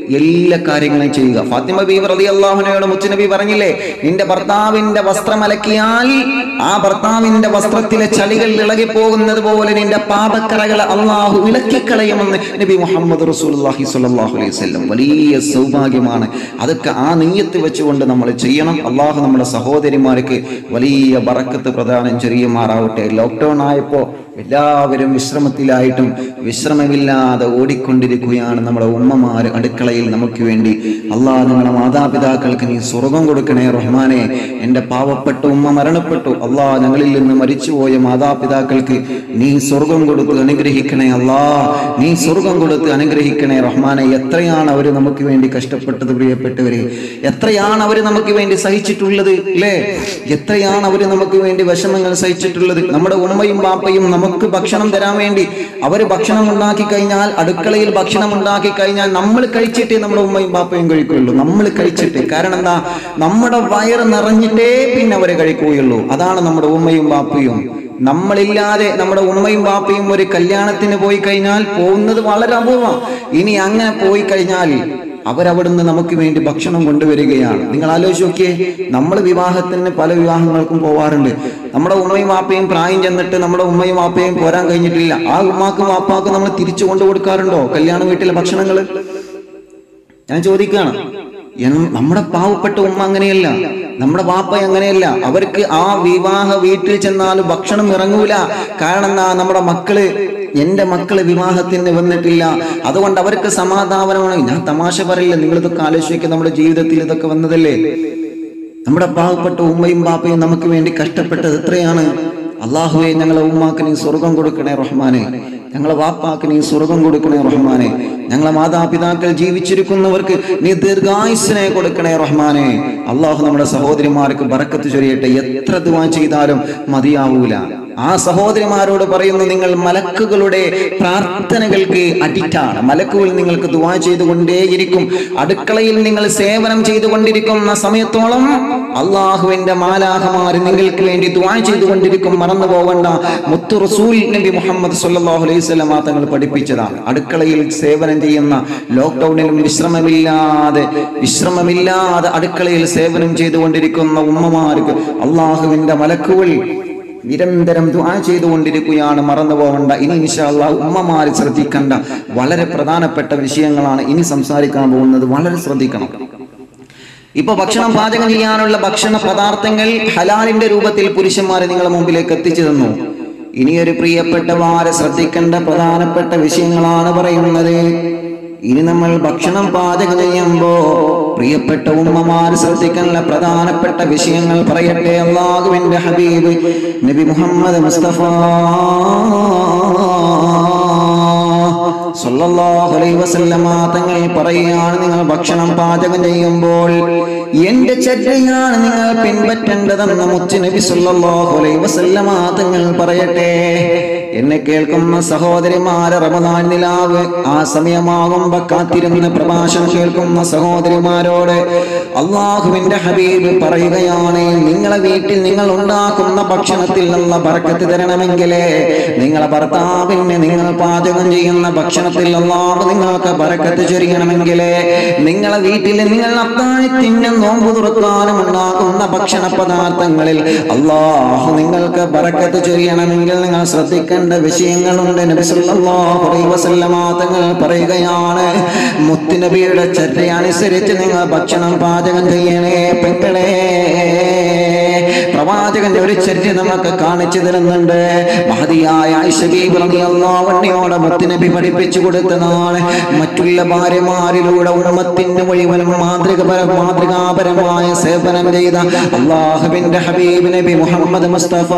Speaker 1: എല്ലാ കാര്യങ്ങളും ചെയ്യുക. ഫാത്തിമ ബീവി റളിയല്ലാഹു അൻഹയോട് മുത്തുനബി പറഞ്ഞില്ലേ, നിന്റെ ഭർത്താവിന്റെ വസ്ത്രം അലക്കിയാൽ ആ ഭർത്താവിന്റെ വസ്ത്രത്തിലെ ചളികൾ ഇളകി പോകുന്നത് പോലെ നിന്റെ പാപക്കറകൾ അള്ളാഹു ഇളക്കിക്കളയുമെന്ന് നബി മുഹമ്മദ് റസൂലുള്ളാഹി സ്വല്ലല്ലാഹു അലൈഹി വസല്ലം. വലിയ സൗഭാഗ്യമാണ്. അതൊക്കെ ആ നിയ്യത്ത് വെച്ചുകൊണ്ട് നമ്മൾ ചെയ്യണം. അള്ളാഹു നമ്മുടെ സഹോദരിമാർക്ക് വലിയ ബറക്കത്ത് പ്രദാനം ചെയ്യുമാറാവട്ടെ. ലോക്ക്ഡൗൺ ആയപ്പോ എല്ലാവരും വിശ്രമത്തിലായിട്ടും വിശ്രമമില്ലാതെ ഓടിക്കൊണ്ടിരിക്കുകയാണ് നമ്മുടെ ഉമ്മമാര് അടുക്കളയിൽ നമുക്ക് വേണ്ടി. അള്ളാഹ് ഞങ്ങളുടെ മാതാപിതാക്കൾക്ക് നീ സ്വർഗം കൊടുക്കണേ റഹ്മാനെ. എൻ്റെ പാവപ്പെട്ട ഉമ്മ മരണപ്പെട്ടു, അള്ളാഹ് ഞങ്ങളിൽ നിന്ന് മരിച്ചുപോയ മാതാപിതാക്കൾക്ക് നീ സ്വർഗം കൊടുത്ത് അനുഗ്രഹിക്കണേ അള്ളാഹ്, നീ സ്വർഗം കൊടുത്ത് അനുഗ്രഹിക്കണേ റഹ്മാനെ. എത്രയാണ് അവര് നമുക്ക് വേണ്ടി കഷ്ടപ്പെട്ടത് പ്രിയപ്പെട്ടവരെ, എത്രയാണ് അവര് നമുക്ക് വേണ്ടി സഹിച്ചിട്ടുള്ളത് അല്ലേ, എത്രയാണ് അവര് നമുക്ക് വേണ്ടി വിഷമങ്ങൾ സഹിച്ചിട്ടുള്ളത്. നമ്മുടെ ഉമ്മയും ബാപ്പയും നമുക്ക് ഭക്ഷണം തരാൻ വേണ്ടി അവര് ഭക്ഷണം ഉണ്ടാക്കി കഴിഞ്ഞാൽ, അടുക്കളയിൽ ഭക്ഷണം ഉണ്ടാക്കി കഴിഞ്ഞാൽ നമ്മൾ കഴിച്ചിട്ടേ നമ്മുടെ ഉമ്മയും ബാപ്പയും കഴിക്കുകയുള്ളൂ. നമ്മൾ കഴിച്ചിട്ട്, കാരണം എന്താ, നമ്മുടെ വയറ് നിറഞ്ഞിട്ടേ പിന്നെ അവരെ കഴിക്കുകയുള്ളൂ. അതാണ് നമ്മുടെ ഉമ്മയും ബാപ്പയും. നമ്മളില്ലാതെ നമ്മുടെ ഉമ്മയും ബാപ്പയും ഒരു കല്യാണത്തിന് പോയി കഴിഞ്ഞാൽ, പോകുന്നത് വളരെ അപൂർവം, ഇനി അങ്ങനെ പോയി കഴിഞ്ഞാൽ അവരവിടുന്ന് നമുക്ക് വേണ്ടി ഭക്ഷണം കൊണ്ടുവരികയാണ്. നിങ്ങൾ ആലോചിച്ച് നോക്കിയേ, നമ്മൾ വിവാഹത്തിന് പല വിവാഹങ്ങൾക്കും പോവാറുണ്ട്. നമ്മുടെ ഉമ്മയും വാപ്പയും പ്രായം ചെന്നിട്ട് നമ്മുടെ ഉമ്മയും വാപ്പയും പോരാൻ കഴിഞ്ഞിട്ടില്ല, ആ ഉമ്മാക്കും വാപ്പാക്കും നമ്മൾ തിരിച്ചു കൊണ്ടു കൊടുക്കാറുണ്ടോ കല്യാണ വീട്ടിലെ ഭക്ഷണങ്ങൾ? ഞാൻ ചോദിക്കുകയാണ്. നമ്മുടെ പാവപ്പെട്ട ഉമ്മ അങ്ങനെയല്ല, നമ്മുടെ വാപ്പ അങ്ങനെയല്ല. അവർക്ക് ആ വിവാഹ വീട്ടിൽ ചെന്നാലും ഭക്ഷണം ഇറങ്ങൂല. കാരണം എന്താ, നമ്മുടെ മക്കള് എന്റെ മക്കള് വിവാഹത്തിന് വന്നിട്ടില്ല, അതുകൊണ്ട് അവർക്ക് സമാധാനമാണ്. ഞാൻ തമാശ പറയില്ല, നിങ്ങൾ ഇതൊക്കെ ആലോചിക്കുക, നമ്മുടെ ജീവിതത്തിൽ ഇതൊക്കെ വന്നതല്ലേ. നമ്മുടെ പാവപ്പെട്ട ഉമ്മയും ബാപ്പയും നമുക്ക് വേണ്ടി കഷ്ടപ്പെട്ടത് എത്രയാണ്. അള്ളാഹുവേ, ഞങ്ങളെ ഉമ്മാക്ക് നീ സ്വർഗം കൊടുക്കണേ റഹ്മാനെ, ഞങ്ങളെ വാപ്പാക്ക് നീ സ്വർഗം കൊടുക്കണേ റഹ്മാനെ, ഞങ്ങളെ മാതാപിതാക്കൾ ജീവിച്ചിരിക്കുന്നവർക്ക് നീ ദീർഘായുസ്സിനെ കൊടുക്കണേ റഹ്മാനെ. അള്ളാഹു നമ്മുടെ സഹോദരിമാർക്ക് ബറക്കത്ത് ചൊരിയട്ടെ. എത്ര ദുആ ചെയ്താലും മതിയാവൂല. ആ സഹോദരിമാരോട് പറയുന്നു, നിങ്ങൾ മലക്കുകളുടെ പ്രാർത്ഥനകൾക്ക് അഡിക്റ്റാണ്. മലക്കുകൾ നിങ്ങൾക്ക് ദുആ ചെയ്തുകൊണ്ടേയിരിക്കും. അടുക്കളയിൽ നിങ്ങൾ സേവനം ചെയ്തുകൊണ്ടിരിക്കുന്ന സമയത്തോളം അള്ളാഹുവിന്റെ മാലാഖമാര് നിങ്ങൾക്ക് വേണ്ടി ദുആ ചെയ്തുകൊണ്ടിരിക്കും. മറന്നു പോകണ്ട. മുത്തു റസൂൽ നബി മുഹമ്മദ് സ്വല്ലല്ലാഹു അലൈഹി വസല്ലം തങ്ങൾ പഠിപ്പിച്ചതാണ്. അടുക്കളയിൽ സേവനം ചെയ്യുന്ന, ലോക്ക്ഡൌണിലും വിശ്രമമില്ലാതെ വിശ്രമമില്ലാതെ അടുക്കളയിൽ സേവനം ചെയ്തുകൊണ്ടിരിക്കുന്ന ഉമ്മമാർക്ക് അള്ളാഹുവിന്റെ മലക്കുകൾ നിരന്തരം ദുആ ചെയ്തുകൊണ്ടിരിക്കുകയാണ്. മറന്നു പോകണ്ട. ഇനി ഇൻഷാ അല്ലാഹ് ഉമ്മമാര് ശ്രദ്ധിക്കേണ്ട വളരെ പ്രധാനപ്പെട്ട വിഷയങ്ങളാണ് ഇനി സംസാരിക്കാൻ പോകുന്നത്. വളരെ ശ്രദ്ധിക്കണം. ഇപ്പൊ ഭക്ഷണം പാചകം ചെയ്യാനുള്ള ഭക്ഷണ പദാർത്ഥങ്ങൾ ഹലാലിന്റെ രൂപത്തിൽ പുരുഷന്മാരെ നിങ്ങളുടെ മുമ്പിലേക്ക് എത്തിച്ചു തന്നു. ഇനിയൊരു പ്രിയപ്പെട്ടവാരെ ശ്രദ്ധിക്കേണ്ട പ്രധാനപ്പെട്ട വിഷയങ്ങളാണ് പറയുന്നത്. ഇനി നമ്മൾ ഭക്ഷണം പാചകം ചെയ്യുമ്പോ പ്രിയപ്പെട്ട ഉമ്മമാർ ശ്രദ്ധിക്കുന്ന പ്രധാനപ്പെട്ട വിഷയങ്ങൾ പറയട്ടെ. അല്ലാഹുവിന്റെ ഹബീബ് നബി മുഹമ്മദ് മുസ്തഫ സല്ലല്ലാഹു അലൈഹി വസല്ലമ തങ്ങൾ പറയുകയാണ്, നിങ്ങൾ ഭക്ഷണം പാചകം ചെയ്യുമ്പോൾ എന്റെ ചര്യയാണ് നിങ്ങൾ പിൻപറ്റേണ്ടതെന്ന് മുത്ത് നബി സല്ലല്ലാഹു അലൈഹി വസല്ലമ തങ്ങൾ പറയട്ടെ. എന്നെ കേൾക്കുന്ന സഹോദരിമാരെ, റമദാൻ നിലാവ് ആ സമയമാകുമ്പോ കാത്തിരുന്ന് പ്രഭാഷണം കേൾക്കുന്ന സഹോദരിമാരോട് അള്ളാഹുവിന്റെ ഹബീബ് പറയുകയാണ്, നിങ്ങളെ വീട്ടിൽ നിങ്ങൾ ഉണ്ടാക്കുന്ന ഭക്ഷണത്തിൽ നിന്ന് ബർക്കത്ത് തരണമെങ്കിൽ, നിങ്ങളെ ഭർത്താവിന് നിങ്ങൾ പാചകം ചെയ്യുന്ന ഭക്ഷണത്തിൽ അള്ളാഹു നിങ്ങൾക്ക് ബർക്കത്ത് ചൊരിയണമെങ്കിൽ, നിങ്ങളെ വീട്ടിൽ നിങ്ങൾ അത്താഴത്തിന് നോമ്പ് തുറക്കാനും ഉണ്ടാക്കുന്ന ഭക്ഷണ പദാർത്ഥങ്ങളിൽ അള്ളാഹു നിങ്ങൾക്ക് ബർക്കത്ത് ചൊരിയണമെങ്കിൽ നിങ്ങൾ ശ്രദ്ധിക്കേണ്ട വിഷയങ്ങളുണ്ട്. നബി സല്ലല്ലാഹു അലൈഹി വസല്ലമ തങ്ങൾ പറയുകയാണ്, മുത്തുനബിയുടെ ചര്യ അനുസരിച്ച് നിങ്ങൾ ഭക്ഷണം പാചകം ചെയ്യണേ പെങ്ങളെ. പ്രവാചകന്റെ ഒരു ചര്യ നമുക്ക് കാണിച്ചു തരുന്നുണ്ട്. മഹദിയായ ആയിഷ ബീബി റളിയല്ലാഹു അൻഹയോട് മുത്തുനബി പഠിപ്പിച്ചു കൊടുത്തതാണ്. മറ്റുള്ള ഭാര്യമാരിലൂടെ ഉമ്മത്തിന് മുഴുവനും മാതൃകപര മാതൃകാപരമായ സേവനം ചെയ്ത അല്ലാഹുവിന്റെ ഹബീബ് നബി മുഹമ്മദ് മുസ്തഫ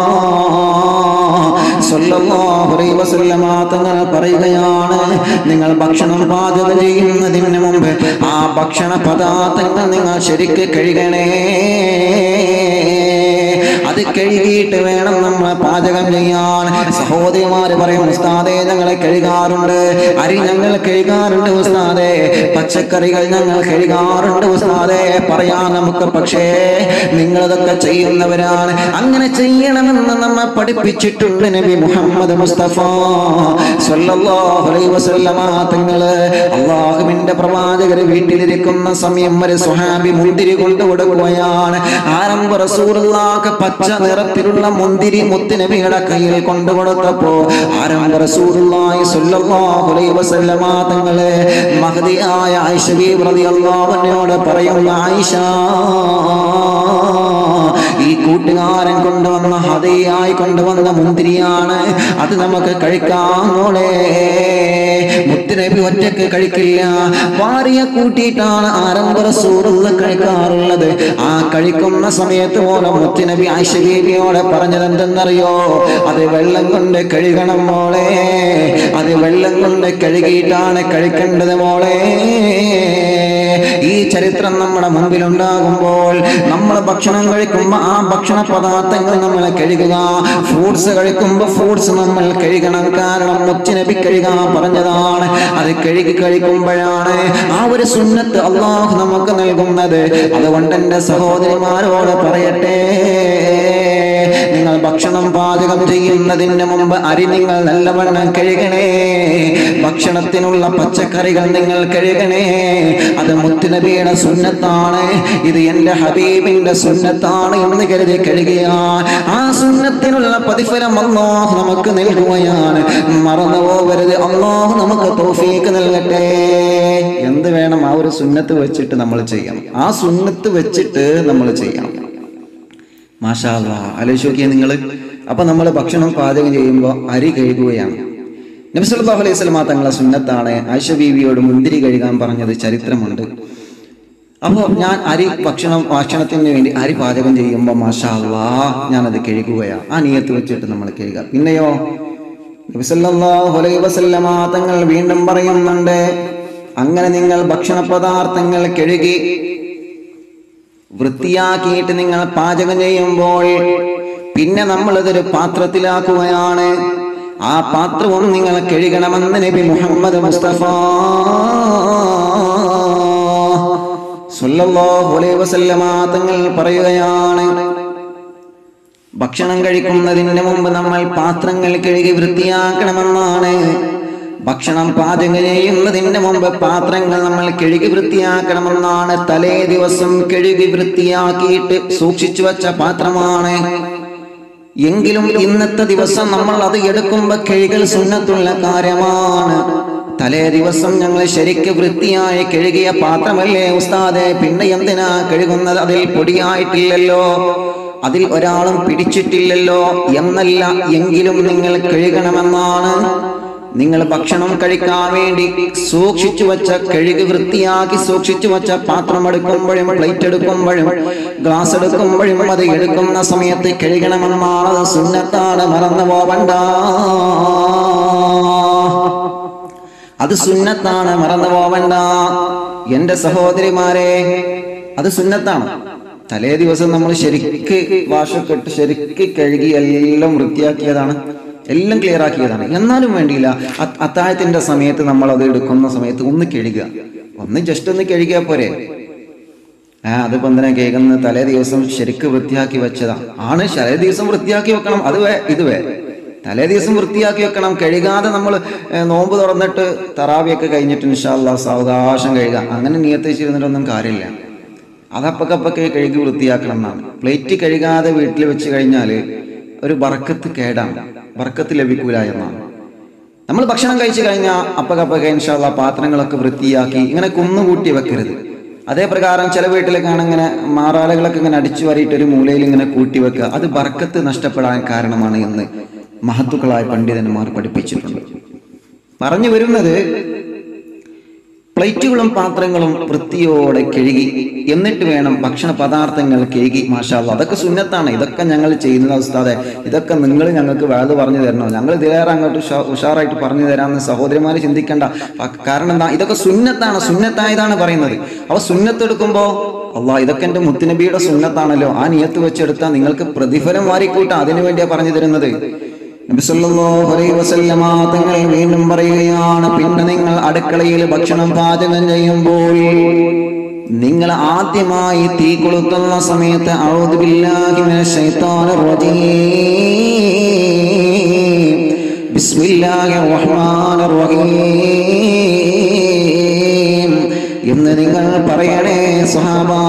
Speaker 1: സല്ലല്ലാഹു അലൈഹി വസല്ലമ തങ്ങൾ പറയുകയാണ്, നിങ്ങൾ ഭക്ഷണം പാചകം ചെയ്യുന്നതിന് മുമ്പ് ആ ഭക്ഷണ പദാർത്ഥങ്ങൾ നിങ്ങൾ ശരിക്ക് കഴുകണേ. അത് കഴുകിയിട്ട് വേണം നമ്മൾ പാചകം പാചകം ചെയ്യാൻ സഹോദരിമാര് പറയും, ഉസ്താദേ ഞങ്ങളെ കഴുകാറുണ്ട്, അരി ഞങ്ങൾ കഴുകാറുണ്ട് ഉസ്താദേ, പച്ചക്കറികൾ ഞങ്ങൾ കഴുകാറുണ്ട് ഉസ്താദേ പറയാൻ നമുക്ക്. പക്ഷേ നിങ്ങളതൊക്കെ ചെയ്യുന്നവരാണ്, അങ്ങനെ ചെയ്യണമെന്ന് നമ്മെ പഠിപ്പിച്ചിട്ടുണ്ട് നബി മുഹമ്മദ് മുസ്തഫ സ്വല്ലല്ലാഹു അലൈഹി വസല്ലമ തങ്ങള്. അല്ലാഹുവിന്റെ പ്രവാചകർ വീട്ടിലിരിക്കുന്ന സമയം ഒരു സ്വഹാബി മുന്തിരി കൊണ്ടു കൊടുക്കുകയാണ്. ആരംഭ റസൂലുള്ളാഹിക്ക് പച്ച നിറത്തിലുള്ള മുന്തിരി മുത്തുനബിയുടെ കയ്യിൽ കൊണ്ടു കൊടുത്തപ്പോ ആരംഭ റസൂലുള്ളാഹി സ്വല്ലല്ലാഹു അലൈഹി വസല്ലമ തങ്ങളെ മഹദിയായ ആയിഷ ബീവി റളിയല്ലാഹു അൻഹയോട് പറയുന്നു, ആയിഷ, ഈ കൂട്ടുകാരൻ കൊണ്ടുവന്ന ഹദിയായി കൊണ്ടുവന്ന മുന്തിരിയാണ്, അത് നമുക്ക് കഴിക്കാമോളെ. മുത്തുനബി ഒറ്റക്ക് കഴിക്കില്ല, ഭാര്യ കൂട്ടിയിട്ടാണ് ആരംഭ റസൂലുള്ളാഹി കഴിക്കാറുള്ളത്. ആ കഴിക്കുന്ന സമയത്ത് പോലെ മുത്തുനബി ആയിഷ ബീവിയോട് പറഞ്ഞത് എന്തെന്നറിയോ? അത് വെള്ളം കൊണ്ട് കഴുകണം മോളെ, അത് വെള്ളം കൊണ്ട് കഴുകിയിട്ടാണ് കഴിക്കേണ്ടത് മോളെ. ഈ ചരിത്രം നമ്മുടെ മുമ്പിൽ ഉണ്ടാകുമ്പോൾ നമ്മൾ ഭക്ഷണം കഴിക്കുമ്പോൾ ആ ഭക്ഷണ പദാർത്ഥങ്ങൾ നമ്മൾ കഴുകുക. ഫ്രൂട്ട്സ് കഴിക്കുമ്പോൾ ഫ്രൂട്ട്സ് നമ്മൾ കഴുകണം, കാരണം മുത്തുനബി കഴുകാൻ പറഞ്ഞതാണ്. അത് കഴുകി കഴിക്കുമ്പോഴാണ് ആ ഒരു സുന്നത്ത് അല്ലാഹു നമുക്ക് നൽകുന്നത്. അതുകൊണ്ട് എൻ്റെ സഹോദരിമാരോട് പറയട്ടെ, നിങ്ങൾ ഭക്ഷണം പാചകം ചെയ്യുന്നതിന് മുമ്പ് അരി നിങ്ങൾ നല്ലവണ്ണം കഴുകണേ, ഭക്ഷണത്തിനുള്ള പച്ചക്കറികൾ നിങ്ങൾ കഴുകണേ. അത് മുത്തുനബിയുടെ സുന്നത്താണ്, ഇത് എൻ്റെ ഹബീബിന്റെ സുന്നത്താണ് എന്ന് കരുതി കഴുകിയ ആ സുന്നത്തിനുള്ള പ്രതിഫലം അല്ലാഹു നമുക്ക് നൽകുകയാണ്. മറന്നു പോകരുത്, അല്ലാഹു നമുക്ക് തൗഫീഖ് നൽകട്ടെ. എന്ത് വേണം? ആ ഒരു സുന്നത്ത് വെച്ചിട്ട് നമ്മൾ ചെയ്യണം, ആ സുന്നത്ത് വെച്ചിട്ട് നമ്മൾ ചെയ്യണം. മാഷാ അല്ലാഹ്, ആലോചിച്ച് നോക്കിയേ നിങ്ങൾ. അപ്പൊ നമ്മൾ ഭക്ഷണം പാചകം ചെയ്യുമ്പോൾ അരി കഴുകുകയാണ്. നബി സല്ലല്ലാഹു അലൈഹി വസല്ലം തങ്ങളെ സുന്നത്താണ് ആയിഷ ബീവിയോട് മുന്തിരി കഴുകാൻ പറഞ്ഞത്, ചരിത്രമുണ്ട്. അപ്പോൾ ഞാൻ അരി ഭക്ഷണം ഭക്ഷണത്തിന് വേണ്ടി അരി പാചകം ചെയ്യുമ്പോൾ മാഷാ അല്ലാഹ് ഞാനത് കഴുകുകയാണ്. ആ നിയത്ത് വെച്ചിട്ട് നമ്മൾ കഴുകുക. പിന്നെയോ നബി സല്ലല്ലാഹു അലൈഹി വസല്ലം തങ്ങൾ വീണ്ടും പറയുന്നുണ്ട്, അങ്ങനെ നിങ്ങൾ ഭക്ഷണ പദാർത്ഥങ്ങൾ കഴുകി വൃത്തിയാക്കിയിട്ട് നിങ്ങൾ പാചകം ചെയ്യുമ്പോൾ പിന്നെ നമ്മളതൊരു പാത്രത്തിലാക്കുകയാണ്. ആ പാത്രവും നിങ്ങൾ കഴുകണമെന്ന് നബി മുഹമ്മദ് മുസ്തഫ സ്വല്ലല്ലാഹു അലൈഹി വസല്ലമ തങ്ങൾ പറയുകയാണ്, ഭക്ഷണം കഴിക്കുന്നതിന് മുമ്പ് നമ്മൾ പാത്രങ്ങൾ കഴുകി വൃത്തിയാക്കണമെന്നാണ്. ഭക്ഷണം പാചകം ചെയ്യുന്നതിന് മുമ്പ് പാത്രങ്ങൾ നമ്മൾ കഴുകി വൃത്തിയാക്കണമെന്നാണ്. തലേ ദിവസം കഴുകി വൃത്തിയാക്കിയിട്ട് സൂക്ഷിച്ചു വെച്ച പാത്രമാണ് എങ്കിലും ഇന്നത്തെ ദിവസം നമ്മൾ അത് എടുക്കുമ്പോൾ കഴുകൽ സുന്നത്തുള്ള കാര്യമാണ്. തലേ ദിവസം ഞങ്ങൾ ശരിക്ക് വൃത്തിയായി കഴുകിയ പാത്രമല്ലേ ഉസ്താദെ, പിന്നെ എന്തിനാ കഴുകുന്നത്? അതിൽ പൊടിയായിട്ടില്ലല്ലോ, അതിൽ ഒരാളും പിടിച്ചിട്ടില്ലല്ലോ എന്നല്ല, എങ്കിലും നിങ്ങൾ കഴുകണമെന്നാണ്. നിങ്ങൾ ഭക്ഷണം കഴിക്കാൻ വേണ്ടി സൂക്ഷിച്ചു വെച്ച കഴുകി വൃത്തിയാക്കി സൂക്ഷിച്ചു വെച്ച പാത്രം എടുക്കുമ്പോഴും പ്ലേറ്റ് എടുക്കുമ്പോഴും ഗ്ലാസ് എടുക്കുമ്പോഴും അത് എടുക്കുന്ന സമയത്ത് കഴുകണമെന്നാണ്, സുന്നത്താണ്, മറന്നു പോവണ്ട. അത് സുന്നത്താണ്, മറന്നു പോവണ്ട എന്റെ സഹോദരിമാരെ, അത് സുന്നത്താണ്. തലേ ദിവസം നമ്മൾ ശരിക്ക് വാഷൊക്കെ ഇട്ട് ശരിക്ക് കഴുകി എല്ലാം വൃത്തിയാക്കിയതാണ്, എല്ലാം ക്ലിയർ ആക്കിയതാണ്. എന്നാലും വേണ്ടിയില്ല, അത്താഴത്തിന്റെ സമയത്ത് നമ്മൾ അത് എടുക്കുന്ന സമയത്ത് ഒന്ന് കഴുകുക, ഒന്ന് ജസ്റ്റ് ഒന്ന് കഴുകിയാൽ പോരെ. ആ അതിപ്പോ എന്തിനാ കേൾക്കുന്ന? തലേ ദിവസം ശരിക്ക് വൃത്തിയാക്കി വെച്ചതാ ആണ്. തലേ ദിവസം വൃത്തിയാക്കി വെക്കണം, അത് വേ ഇത് വേ തലേ ദിവസം വൃത്തിയാക്കി വെക്കണം. കഴുകാതെ നമ്മൾ നോമ്പ് തുറന്നിട്ട് തറാവിയൊക്കെ കഴിഞ്ഞിട്ട് ഇൻഷാ അല്ലാഹ് സാവകാശം കഴുകാം, അങ്ങനെ നിയത്ത് വെച്ചിരുന്നിട്ടൊന്നും കാര്യമില്ല. അതപ്പക്കപ്പൊക്കെ കഴുകി വൃത്തിയാക്കണം എന്നാണ്. പ്ലേറ്റ് കഴുകാതെ വീട്ടിൽ വെച്ച് കഴിഞ്ഞാൽ ഒരു ബർക്കത്ത് കേടാണ്, ബർക്കത്ത് ലഭിക്കൂല എന്നാണ്. നമ്മൾ ഭക്ഷണം കഴിച്ചു കഴിഞ്ഞാൽ അപ്പക്കപ്പൊക്കെ ഇൻഷാ അല്ലാഹ് പാത്രങ്ങളൊക്കെ വൃത്തിയാക്കി ഇങ്ങനെ കുന്നുകൂട്ടി വെക്കരുത്. അതേ പ്രകാരം ചില വീട്ടിലേക്കാണ് ഇങ്ങനെ മാറാലകളൊക്കെ ഇങ്ങനെ അടിച്ചു വരിയിട്ട് ഒരു മൂലയിൽ ഇങ്ങനെ കൂട്ടി വെക്കുക, അത് ബർക്കത്ത് നഷ്ടപ്പെടാൻ കാരണമാണ് എന്ന് മഹത്തുക്കളായ പണ്ഡിതന്മാർ പഠിപ്പിച്ചിട്ടുണ്ട്. പറഞ്ഞു വരുന്നത്, പ്ലേറ്റുകളും പാത്രങ്ങളും വൃത്തിയോടെ കഴുകി എന്നിട്ട് വേണം ഭക്ഷണ പദാർത്ഥങ്ങൾ കഴുകി. മാഷാ അല്ലാഹ്, അതൊക്കെ സുന്നത്താണ്. ഇതൊക്കെ ഞങ്ങൾ ചെയ്യുന്ന ഉസ്താദെ, ഇതൊക്കെ നിങ്ങൾ ഞങ്ങൾക്ക് വേദ പറഞ്ഞു തരണോ? ഞങ്ങൾ ഇതിലേറെ അങ്ങോട്ട് ഉഷാറായിട്ട് പറഞ്ഞു തരാമെന്ന് സഹോദരിമാര് ചിന്തിക്കേണ്ട. കാരണം എന്താ, ഇതൊക്കെ സുന്നത്താണ്, സുന്നത്തായതാണ് പറയുന്നത്. അപ്പൊ സുന്നത്തെടുക്കുമ്പോ അള്ളാഹ് ഇതൊക്കെ എന്റെ മുത്തുനബിയുടെ സുന്നത്താണല്ലോ, ആ നിയത്ത് വെച്ചെടുത്താൽ നിങ്ങൾക്ക് പ്രതിഫലം വാരിക്കൂട്ട. അതിനു വേണ്ടിയാ പറഞ്ഞു തരുന്നത്. നബി സല്ലല്ലാഹു അലൈഹി വസല്ലമ തങ്ങൾ വീണ്ടും പറയുകയാണ്, പിന്നെ നിങ്ങൾ അടുക്കളയിൽ ഭക്ഷണം പാചകം ചെയ്യുമ്പോൾ നിങ്ങൾ ആദ്യമായി തീ കൊളുത്തുന്ന സമയത്ത് അഊദു ബില്ലാഹി മിനശ് ശൈത്താനിർ റജീം ബിസ്മില്ലാഹിർ റഹ്മാനിർ റഹീം എന്ന് നിങ്ങൾ പറയണേ സ്വഹാബാ.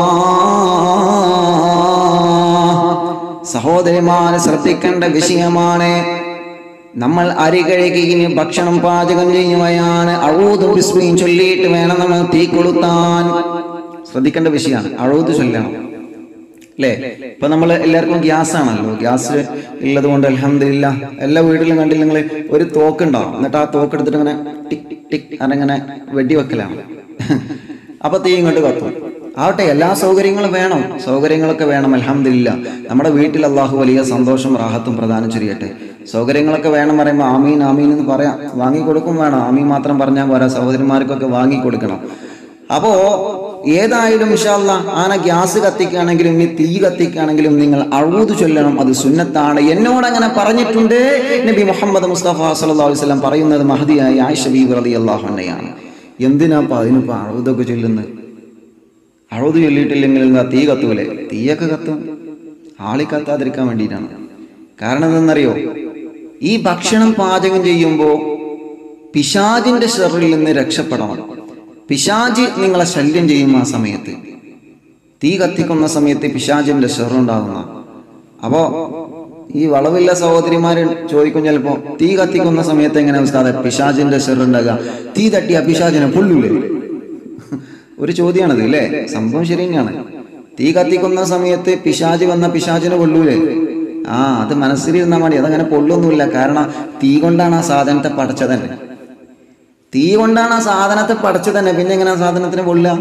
Speaker 1: സഹോദരിമാരെ ശ്രദ്ധിക്കേണ്ട വിഷയമാണ്. നമ്മൾ അരി കഴുകി ഭക്ഷണം പാചകം ചെയ്യുകയാണ്, അഊദു ബിസ്മിയും ചൊല്ലിയിട്ട് വേണം നമ്മൾ തീ കൊളുത്താൻ. ശ്രദ്ധിക്കേണ്ട വിഷയമാണ്, അഊദു ചൊല്ലണം അല്ലേ. ഇപ്പൊ നമ്മൾ എല്ലാവർക്കും ഗ്യാസ് ആണല്ലോ, ഗ്യാസ് ഉള്ളത് കൊണ്ട് അൽഹംദുലില്ലാ എല്ലാ വീട്ടിലും കണ്ടില്ല നിങ്ങൾ ഒരു തോക്കുണ്ടാവും, എന്നിട്ട് ആ തോക്ക് എടുത്തിട്ട് ഇങ്ങനെ ടിക് ടിക് അങ്ങനെ വെടിവെക്കലാണ്. അപ്പൊ തീ ഇങ്ങോട്ട് കത്തും. ആവട്ടെ, എല്ലാ സൗകര്യങ്ങളും വേണം, സൗകര്യങ്ങളൊക്കെ വേണം. അൽഹംദുലില്ലാ നമ്മുടെ വീട്ടിൽ അള്ളാഹു വലിയ സന്തോഷം റാഹത്തും പ്രദാനം ചെയ്യട്ടെ. സൗകര്യങ്ങളൊക്കെ വേണം പറയുമ്പോൾ ആമീൻ ആമീൻ എന്ന് പറയാം, വാങ്ങിക്കൊടുക്കും വേണം. ആമീൻ മാത്രം പറഞ്ഞാൽ പോരാ, സഹോദരന്മാർക്കൊക്കെ വാങ്ങിക്കൊടുക്കണം. അപ്പോ ഏതായാലും ഇൻഷാ അല്ലാഹ് ആന ഗ്യാസ് കത്തിക്കുകയാണെങ്കിലും ഇനി തീ കത്തിക്കുകയാണെങ്കിലും നിങ്ങൾ അഊദു ചൊല്ലണം, അത് സുന്നത്താണ്. എന്നോട് അങ്ങനെ പറഞ്ഞിട്ടുണ്ട് നബി മുഹമ്മദ് മുസ്തഫ സല്ലല്ലാഹു അലൈഹി വസല്ലം പറയുന്നത് മഹദിയായ ആയിഷ ബീവി റളിയല്ലാഹു അൻഹയാണ്. എന്തിനാപ്പ അതിനിപ്പോ അഊദൊക്കെ ചൊല്ലുന്നത്? അഊദു ചൊല്ലിയിട്ടില്ലെങ്കിൽ തീ കത്തൂലേ? തീയൊക്കെ കത്തും, ആളി കത്താതിരിക്കാൻ വേണ്ടിയിട്ടാണ്. കാരണം എന്തെന്നറിയോ, ഈ ഭക്ഷണം പാചകം ചെയ്യുമ്പോൾ പിശാചിന്റെ ശർറിൽ നിന്ന് രക്ഷപ്പെടണം. പിശാച് നിങ്ങളെ ശല്യം ചെയ്യുന്ന ആ സമയത്ത്, തീ കത്തിക്കുന്ന സമയത്ത് പിശാചിന്റെ ശർറുണ്ടാകുന്ന. അപ്പോ ഈ വളവില്ല സഹോദരിമാര് ചോദിക്കും ചിലപ്പോ, തീ കത്തിക്കുന്ന സമയത്ത് എങ്ങനെ ഉസ്താദേ പിശാചിന്റെ ശർറുണ്ടാകുക? തീ തട്ടിയ പിശാചിനെ പൊള്ളൂലേ? ഒരു ചോദ്യമാണത് അല്ലേ? സംഭവം ശരി തന്നെയാണ്. തീ കത്തിക്കുന്ന സമയത്ത് പിശാച് വന്ന പിശാചിനെ പൊള്ളൂലേ? ആ അത് മനസ്സിലിരുന്നാൽ മതി, അതങ്ങനെ പൊള്ളൊന്നുമില്ല. കാരണം തീ കൊണ്ടാണ് ആ സാധനത്തെ പടച്ചത് തന്നെ, തീ കൊണ്ടാണ് ആ സാധനത്തെ പടച്ചത് തന്നെ. പിന്നെ എങ്ങനെ ആ സാധനത്തിന് പൊള്ളുക?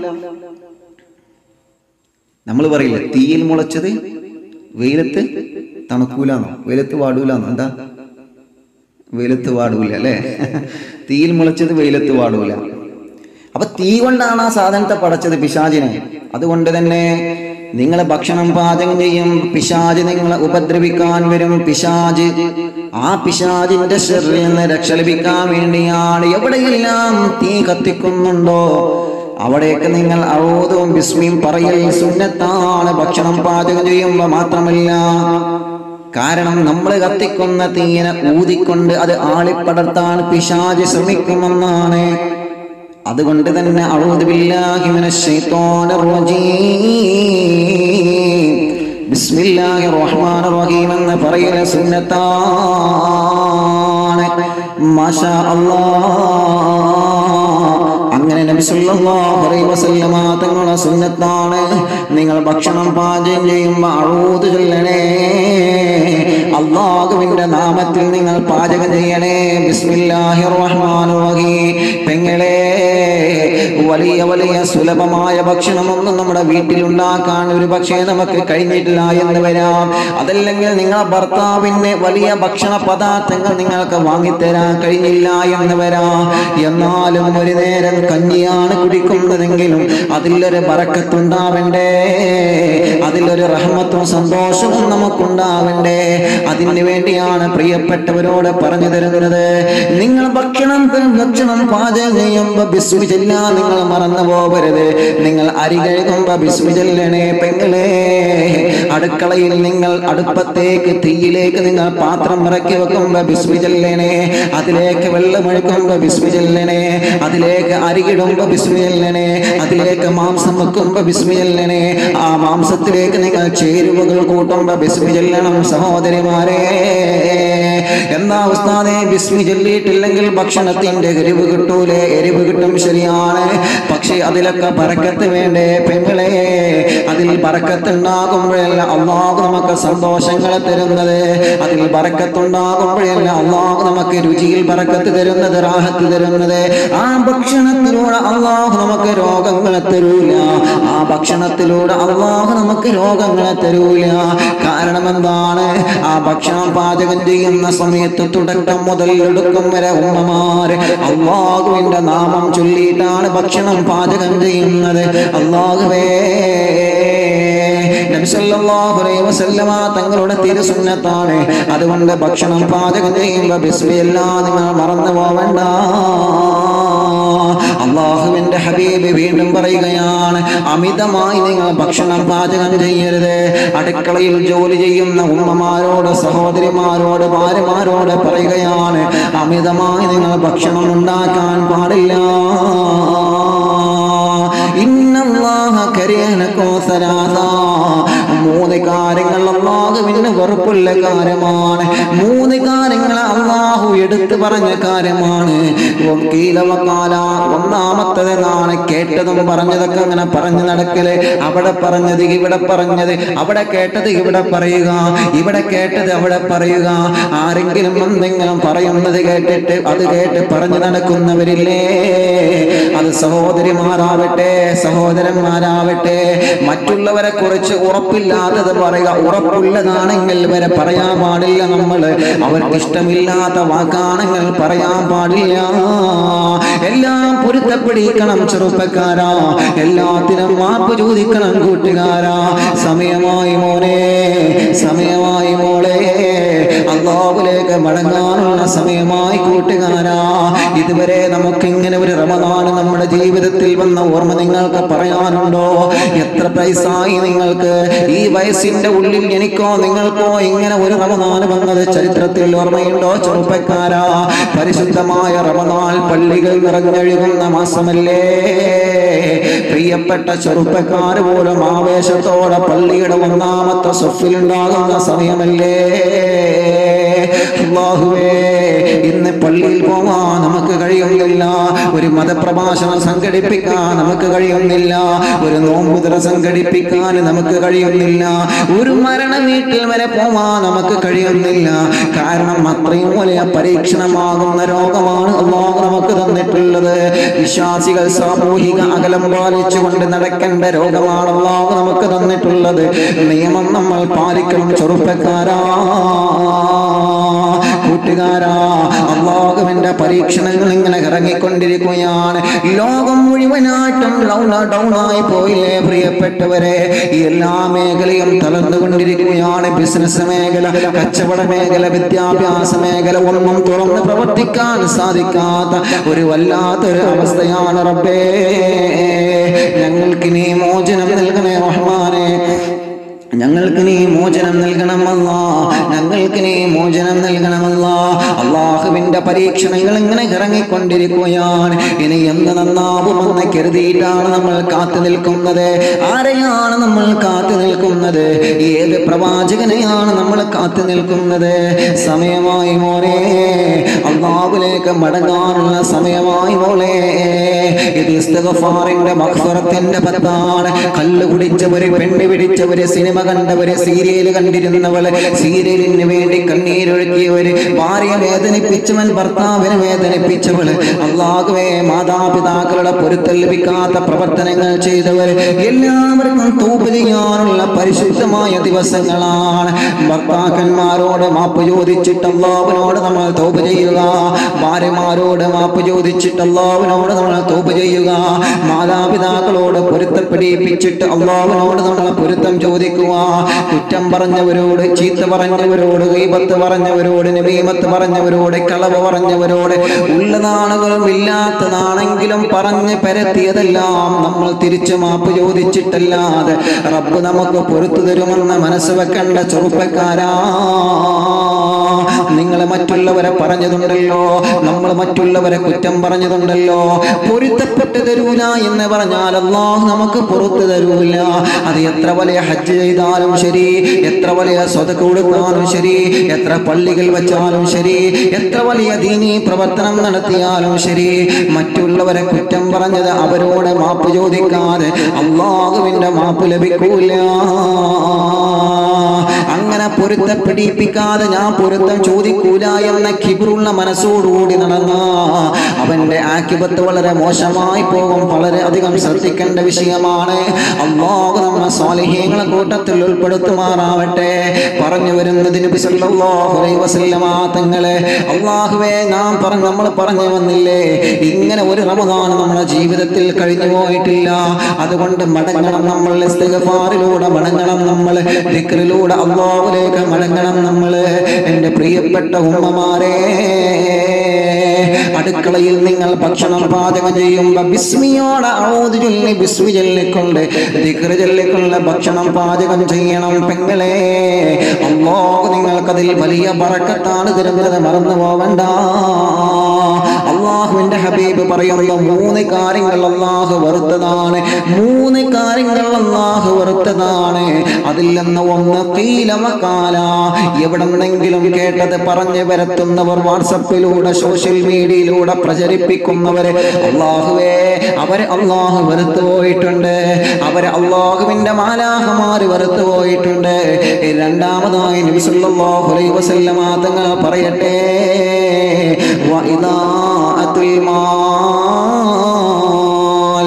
Speaker 1: നമ്മൾ പറയില്ല തീയിൽ മുളച്ചത് വെയിലത്ത് തണുക്കൂലാന്നോ, വെയിലത്ത് വാടൂലാന്നോ? എന്താ വെയിലത്ത് വാടൂല അല്ലേ? തീയിൽ മുളച്ചത് വെയിലത്ത് വാടൂല. അപ്പൊ തീ കൊണ്ടാണ് ആ സാധനത്തെ പടച്ചത്, പിശാചിനെ. അതുകൊണ്ട് തന്നെ നിങ്ങളെ ഭക്ഷണം പാചകം ചെയ്യും, പിശാച് നിങ്ങളെ ഉപദ്രവിക്കാൻ വരും. പിശാച്, ആ പിശാചിന്റെ ശർറിൽ നിന്ന് രക്ഷ ലഭിക്കാൻ വേണ്ടിയാണ് എവിടെയെല്ലാം തീ കത്തിക്കുന്നുണ്ടോ അവിടേക്ക് നിങ്ങൾ അഊദും ബിസ്മിയും പറയൽ സുന്നത്താണ്, ഭക്ഷണം പാചകം ചെയ്യുമ്പോ മാത്രമല്ല. കാരണം നമ്മൾ കത്തിക്കുന്ന തീനെ ഊതിക്കൊണ്ട് അത് ആളിപ്പടർത്താൻ പിശാച് ശ്രമിക്കുമെന്നാണ്. അതുകൊണ്ട് തന്നെ അഊദു ബില്ലാഹി മിനശ് ശൈത്വാനിർ റജീം ബിസ്മില്ലാഹിർ റഹ്മാനിർ റഹീം എന്ന് പറയുന്ന സുന്നത്താണ്. മാഷാ അല്ലാഹ്. അങ്ങനെ നബി സല്ലല്ലാഹു അലൈഹി വസല്ലമ തങ്ങളുടെ സുന്നത്താണ്, നിങ്ങൾ ഭക്ഷണം പാചകം ചെയ്യുമ്പോൾ അഊദു ചൊല്ലണേ, അല്ലാഹുവിന്റെ നാമത്തിൽ നിങ്ങൾ പാചകം ചെയ്യണേ. ബിസ്മില്ലാഹിർ റഹ്മാനിർ റഹീം. പെങ്ങളെ, വലിയ വലിയ സുലഭമായ ഭക്ഷണമൊന്നും നമ്മുടെ വീട്ടിൽ ഉണ്ടാക്കാൻ ഒരു പക്ഷേ നമുക്ക് കഴിഞ്ഞിട്ടില്ല എന്ന് വരാം. അതല്ലെങ്കിൽ നിങ്ങളെ ഭർത്താവിന് വലിയ ഭക്ഷണ പദാർത്ഥങ്ങൾ നിങ്ങൾക്ക് വാങ്ങിത്തരാൻ കഴിഞ്ഞില്ല എന്ന് വരാം. എന്നാലും ഒരു നേരം കഞ്ഞിയാണ് കുടിക്കുന്നതെങ്കിലും അതിലൊരു ബറക്കത്തുണ്ടാവണ്ടേ, അതിലൊരു റഹ്മത്തും സന്തോഷവും നമുക്കുണ്ടാവണ്ടേ. അതിനു വേണ്ടിയാണ് പ്രിയപ്പെട്ടവരോട് പറഞ്ഞു തരുന്നത്, നിങ്ങൾ ഭക്ഷണം ഭക്ഷണം പാചകം ചെയ്യുമ്പോ ബിസ്മി ചൊല്ലാൻ നിങ്ങൾ മറന്നു പോകരുത്. നിങ്ങൾ അരി കഴുകുമ്പോ ബിസ്മി ചൊല്ലണേ പെങ്ങളെ. അടുക്കളയിൽ നിങ്ങൾ അടുപ്പത്തേക്ക് തീയിലേക്ക് നിങ്ങൾ പാത്രം ഇറക്കി വെക്കുമ്പോ ബിസ്മി ചൊല്ലണേ. അതിലേക്ക് വെള്ളമൊഴിക്കുമ്പോ ബിസ്മി ചൊല്ലണേ. അതിലേക്ക് അരികിടുമ്പോ ബിസ്മി ചൊല്ലണേ. അതിലേക്ക് മാംസം വെക്കുമ്പോ ബിസ്മി ചൊല്ലണേ. ആ മാംസത്തിലേക്ക് നിങ്ങൾ ചേരുവകൾ കൂട്ടുമ്പോ ബിസ്മി ചൊല്ലണം സഹോദരിമാരെ. എന്താ ഉസ്താദേ ബിസ്മി ചൊല്ലിയിട്ടില്ലെങ്കിൽ ഭക്ഷണത്തിന്റെ എരിവ് കിട്ടൂലേ? എരിവ് കിട്ടും, ശരിയാണ്. പക്ഷെ അതിലൊക്കെ ബറക്കത്ത് വേണ്ടേ പെങ്ങളെ? അതിൽ ബറക്കത്ത് ഉണ്ടാകുമ്പോഴല്ല അള്ളാഹു നമുക്ക് സന്തോഷങ്ങളെ തരുന്നത്. അതിൽ ബറക്കത്തുണ്ടാകുമ്പോഴല്ല അള്ളാഹു നമുക്ക് രുചിയിൽ ബറക്കത്ത് തരുന്നത്, റാഹത്ത് തരുന്നത്. ആ ഭക്ഷണത്തിലൂടെ അള്ളാഹു നമുക്ക് രോഗങ്ങളെ തരൂല. ആ ഭക്ഷണത്തിലൂടെ അള്ളാഹു നമുക്ക് രോഗങ്ങളെ തരൂല. കാരണം എന്താണ്? ആ ഭക്ഷണം പാചകം ചെയ്യുന്ന സമയത്ത് തുടക്കം മുതൽ ഒടുക്കം വരെ ഉമ്മമാര് അള്ളാഹുവിന്റെ നാമം ചൊല്ലിയിട്ടാണ് ഭക്ഷണം പാചകം ചെയ്യുന്നത്. അള്ളാഹുവേ, നബി സല്ലല്ലാഹു അലൈഹി വസല്ലമ തങ്ങളുടെ തിരുസുന്നത്താണ്. അതുകൊണ്ട് ഭക്ഷണം പാചകം ചെയ്യുമ്പോൾ ബിസ്മില്ലാ നിങ്ങൾ മറന്നു പോവണ്ട. അള്ളാഹുവിന്റെ ഹബീബ് വീണ്ടും പറയുകയാണ്, അമിതമായി നിങ്ങൾ ഭക്ഷണം പാചകം ചെയ്യരുത്. അടുക്കളയിൽ ജോലി ചെയ്യുന്ന ഉമ്മമാരോട്, സഹോദരിമാരോട്, ഭാര്യമാരോട് പറയുകയാണ്, അമിതമായി നിങ്ങൾ ഭക്ഷണം ഉണ്ടാക്കാൻ പാടില്ല. മൂന്ന് കാര്യങ്ങൾ അള്ളാഹുവിന് വെറുപ്പുള്ള കാര്യമാണ്. മൂന്ന് കാര്യങ്ങൾ അള്ളാഹു എടുത്തു പറഞ്ഞ കാര്യമാണ്. ഒന്നാമത്തതെന്നാണ് കേട്ടതും പറഞ്ഞതൊക്കെ അങ്ങനെ പറഞ്ഞു നടക്കല്. അവിടെ പറഞ്ഞത് ഇവിടെ പറഞ്ഞത്, അവിടെ കേട്ടത് ഇവിടെ പറയുക, ഇവിടെ കേട്ടത് അവിടെ പറയുക. ആരെങ്കിലും എന്തെങ്കിലും പറയുന്നത് കേട്ടിട്ട് അത് കേട്ട് പറഞ്ഞു നടക്കുന്നവരില്ലേ? അത് സഹോദരിമാരാവട്ടെ, സഹോദരന്മാരാവട്ടെ, മറ്റുള്ളവരെ കുറിച്ച് ഉറപ്പില്ലാത്തത് പറയുക. ഉറപ്പുള്ളതാണെങ്കിൽ വരെ പറയാൻ പാടില്ല. നമ്മള് അവർക്ക് ഇഷ്ടമില്ലാത്ത വാക്കാണെങ്കിൽ പറയാൻ പാടില്ല. എല്ലാം പൊരുത്തപ്പെടിക്കണം ചെറുപ്പക്കാരാ. എല്ലാത്തിനും മാപ്പ് ചോദിക്കണം കൂട്ടുകാരാ. സമയമായി മോനെ, സമയമായി മോളെ, അല്ലാഹുവിലേക്ക് മടങ്ങാനുള്ള സമയമായി കൂട്ടുകാരാ. ഇതുവരെ നമുക്ക് ഇങ്ങനെ ഒരു റമദാൻ നമ്മുടെ ജീവിതത്തിൽ വന്ന ഓർമ്മ നിങ്ങൾക്ക് പറയാനുണ്ടോ? എത്ര പൈസായി നിങ്ങൾക്ക് ഈ വയസ്സിന്റെ ഉള്ളിൽ എനിക്കോ നിങ്ങൾക്കോ ഇങ്ങനെ ഒരു റമദാൻ വന്നത് ചരിത്രത്തിൽ ഓർമ്മയുണ്ടോ ചെറുപ്പക്കാരാ? പരിശുദ്ധമായ റമദാൻ പള്ളികൾ നിറഞ്ഞൊഴുകുന്ന മാസമല്ലേ? പ്രിയപ്പെട്ട ചെറുപ്പക്കാർ പോലും ആവേശത്തോടെ പള്ളിയുടെ ഒന്നാമത്തെ സഫിലുണ്ടാകുന്ന സമയമല്ലേ? അല്ലാഹുവേ, ഇന്ന് പള്ളിയിൽ പോവാൻ നമുക്ക് കഴിയുന്നില്ല. ഒരു മതപ്രഭാഷണം സംഘടിപ്പിക്കാൻ നമുക്ക് കഴിയുന്നില്ല. ഒരു നോമ്പുതുറ സംഘടിപ്പിക്കാൻ നമുക്ക് കഴിയുന്നില്ല. ഒരു മരണ വീട്ടിൽ വരെ പോവാൻ നമുക്ക് കഴിയുന്നില്ല. കാരണം അത്രയും വലിയ പരീക്ഷണമാകുന്ന രോഗമാണ് അല്ലാഹു നമുക്ക് തന്നിട്ടുള്ളത്. വിശ്വാസികൾ സാമൂഹിക അകലം പാലിച്ചുകൊണ്ട് നടക്കേണ്ട രോഗമാണ് അല്ലാഹു നമുക്ക് തന്നിട്ടുള്ളത്. നിയമം നമ്മൾ പാലിക്കണം ചെറുപ്പക്കാരാ, കൂട്ടുകാരാ. അല്ലാഹുവിന്റെ പരീക്ഷണങ്ങൾ ഇങ്ങനെ ഇറങ്ങിക്കൊണ്ടിരിക്കുകയാണ്. ലോകം മുഴുവനായിട്ടും ഡൗൺ ആയി പോയില്ലേ പ്രിയപ്പെട്ടവരെ? എല്ലാ മേഖലയും തളർന്നുകൊണ്ടിരിക്കുകയാണ്. ബിസിനസ് മേഖല, കച്ചവട മേഖല, വിദ്യാഭ്യാസ മേഖല ഒന്നും തുറന്ന് പ്രവർത്തിക്കാൻ സാധിക്കാത്ത ഒരു വല്ലാത്തൊരു അവസ്ഥയാണ്. റബ്ബേ, ഞങ്ങൾക്ക് നീ മോചനം നൽകണേ റഹ്മാനേ. ഞങ്ങൾക്ക് നീ മോചനം നൽകണമല്ലാ, ഞങ്ങൾക്ക് നീ മോചനം നൽകണമല്ലാ. അള്ളാഹുവിന്റെ പരീക്ഷണങ്ങൾ ഇങ്ങനെ ഇറങ്ങിക്കൊണ്ടിരിക്കുകയാണ്. ഇനി എന്ത് നന്നാവുമെന്ന് കരുതിയിട്ടാണ് നമ്മൾ കാത്തു നിൽക്കുന്നത്? ആരെയാണ് നമ്മൾ കാത്തു നിൽക്കുന്നത്? ഏത് പ്രവാചകനെയാണ് നമ്മൾ കാത്തു നിൽക്കുന്നത്? സമയമായി മോനെ, അള്ളാഹുവിലേക്ക് മടങ്ങാനുള്ള സമയമായി മോളെ. ഇത് ഇസ്തിഗ്ഫാറിന്റെ മഗ്ഫിറത്തിന്റെ പത്താണ്. കല്ല് കുടിച്ചവര്, പെണ്ണ് പിടിച്ചവര്, സിനിമ കണ്ടവര്, സീരിയല് കണ്ടിരുന്നവള്, സീരിയലിന് വേണ്ടി കണ്ണീരൊഴുക്കിയവര്, ഭാര്യ വേദനിപ്പിച്ചവൻ, ഭർത്താവിനെ വേദനിപ്പിച്ചവള്, അല്ലാഹുവേ മാതാപിതാക്കളുടെ പൊരുത്തം ലഭിക്കാത്ത പ്രവർത്തനങ്ങൾ ചെയ്തവര്, എല്ലാവർക്കും തൗബ ചെയ്യാനുള്ള പരിശുദ്ധമായ ദിവസങ്ങളാണ്. ഭർത്താക്കന്മാരോട് മാപ്പ് ചോദിച്ചിട്ട് അല്ലാഹുവിനോട് നമ്മൾ തൗബ ചെയ്യുക. ഭാര്യമാരോട് മാപ്പ് ചോദിച്ചിട്ട് അല്ലാഹുവിനോട് നമ്മൾ തൗബ ചെയ്യുക. മാതാപിതാക്കളോട് പൊരുത്തപ്പെടിപ്പിച്ചിട്ട് അല്ലാഹുവിനോട് നമ്മൾ പൊരുത്തം ചോദിക്കുക. കുറ്റം പറഞ്ഞവരോട്, ചീത്ത പറഞ്ഞവരോട്, ഗീബത്ത് പറഞ്ഞവരോട്, നമീമത്ത് പറഞ്ഞവരോട്, കളവ് പറഞ്ഞവരോട്, ഉള്ളതാണെങ്കിലും ഇല്ലാത്തതാണെങ്കിലും പറഞ്ഞ് പരത്തിയതെല്ലാം നമ്മൾ തിരിച്ചു മാപ്പ് ചോദിച്ചിട്ടല്ലാതെ റബ്ബ് നമുക്ക് പൊറുത്തു തരുമെന്ന് മനസ്സ് വെക്കേണ്ട ചെറുപ്പക്കാരാ. നിങ്ങൾ മറ്റുള്ളവരെ പറഞ്ഞതുണ്ടല്ലോ, നമ്മൾ മറ്റുള്ളവരെ കുറ്റം പറഞ്ഞതുണ്ടല്ലോ. പൊരുത്തപ്പെട്ട് തരൂല എന്ന് പറഞ്ഞാൽ അല്ലാഹു നമുക്ക് പുറത്തു തരൂല. അത് എത്ര വലിയ ഹജ്ജ് ചെയ്താലും ശരി, എത്ര വലിയ സ്വതക്ക കൊടുത്താലും ശരി, എത്ര പള്ളികൾ വെച്ചാലും ശരി, ശരി, എത്ര വലിയ ദീനീ പ്രവർത്തനം നടത്തിയാലും ശരി, മറ്റുള്ളവരെ കുറ്റം പറഞ്ഞത് അവരോട് മാപ്പ് ചോദിക്കാതെ അല്ലാഹുവിന്റെ മാപ്പ് ലഭിക്കൂല. അങ്ങനെ പൊരുത്തപ്പെടിപ്പിക്കാതെ ഞാൻ പൊരുത്തം ചോദിക്കൂല എന്ന കിബിറുള്ള മനസ്സോടുകൂടി നടന്ന അവന്റെ ആക്കിബത്ത് വളരെ മോശമായി പോകും. വളരെ അധികം ശ്രദ്ധിക്കേണ്ട വിഷയമാണ്. അല്ലാഹു നമ്മെ സ്വാലിഹീങ്ങളുടെ കൂട്ടത്തിൽ ഉൾപ്പെടുത്തുമാറാവട്ടെ. പറഞ്ഞു വരുന്നത് നബി സല്ലല്ലാഹു അലൈഹി വസല്ലമ തങ്ങളെ, അല്ലാഹുവേ നാം പറഞ്ഞു നമ്മൾ പറഞ്ഞു വന്നില്ലേ, ഇങ്ങനെ ഒരു റമദാൻ നമ്മുടെ ജീവിതത്തിൽ കഴിഞ്ഞു പോയിട്ടില്ല. അതുകൊണ്ട് മടങ്ങണം നമ്മൾ, ഇസ്തിഗ്ഫാറിലൂടെ മടങ്ങണം നമ്മൾ, ദിക്റിലൂടെ അല്ലാഹുവിലേക്ക് മടങ്ങണം നമ്മൾ. എൻ്റെ പ്രിയപ്പെട്ട ഉമ്മമാരെ, അടുക്കളയിൽ നിങ്ങൾ ഭക്ഷണം പാചകം ചെയ്യുമ്പോൾ ബിസ്മിയോടെ ഔദു ചൊല്ലി ബിസ്മി ചൊല്ലിക്കൊണ്ട് ദിക്ർ ചൊല്ലിക്കൊണ്ട് ഭക്ഷണം പാചകം ചെയ്യണം പെങ്ങളെ. അല്ലാഹു നിങ്ങൾക്കതിൽ വലിയ ബറക്കത്താണ് തരുന്നത്, മറന്നു പോവണ്ട. അല്ലാഹുവിന്റെ ഹബീബ് പറയുന്ന മൂന്ന് കാര്യങ്ങൾ അല്ലാഹു വെറുത്തതാണ്. മൂന്ന് കാര്യങ്ങൾ അല്ലാഹു വെറുത്തതാണ്. അതിൽ നിന്ന് ഒന്ന് ഖീല വഖാല, എവിടെന്നെങ്കിലും കേട്ടത് പറഞ്ഞു വരത്തുന്നവർ, വാട്സപ്പിലൂടെ സോഷ്യൽ മീഡിയയിലൂടെ പ്രചരിപ്പിക്കുന്നവരെ അല്ലാഹുവേ അവരെ അല്ലാഹു വെറുത്തു പോയിട്ടുണ്ട്. അവരെ അല്ലാഹുവിന്റെ മാലാഖമാർ വെറുത്തു പോയിട്ടുണ്ട്. രണ്ടാമതായി നബി സല്ലല്ലാഹു അലൈഹി വസല്ലമ തങ്ങൾ പറയട്ടെ, വഇദാഅത്തുൽ മാൽ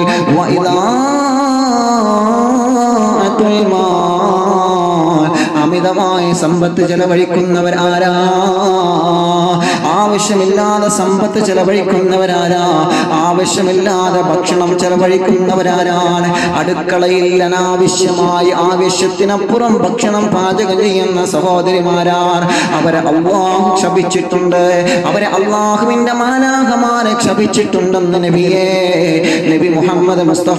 Speaker 1: വഇദാഅത്തുൽ മാൽ, അമിതമായി സമ്പത്ത് ചെലവഴിക്കുന്നവർ ആരാ? ആവശ്യമില്ലാതെ സമ്പത്ത് ചെലവഴിക്കുന്നവരാരാ? ആവശ്യമില്ലാതെ ഭക്ഷണം ചെലവഴിക്കുന്നവരാരാണ്? അടുക്കളയിൽ അനാവശ്യമായി ആവശ്യത്തിനപ്പുറം ഭക്ഷണം പാചകം ചെയ്യുന്ന സഹോദരിമാരാണ്. അവരെ അല്ലാഹു ക്ഷപിച്ചിട്ടുണ്ട്. അവരെ അല്ലാഹുവിന്റെ മാലാഖമാരെ ക്ഷപിച്ചിട്ടുണ്ടെന്ന് നബിയേ നബി മുഹമ്മദ് മുസ്തഫ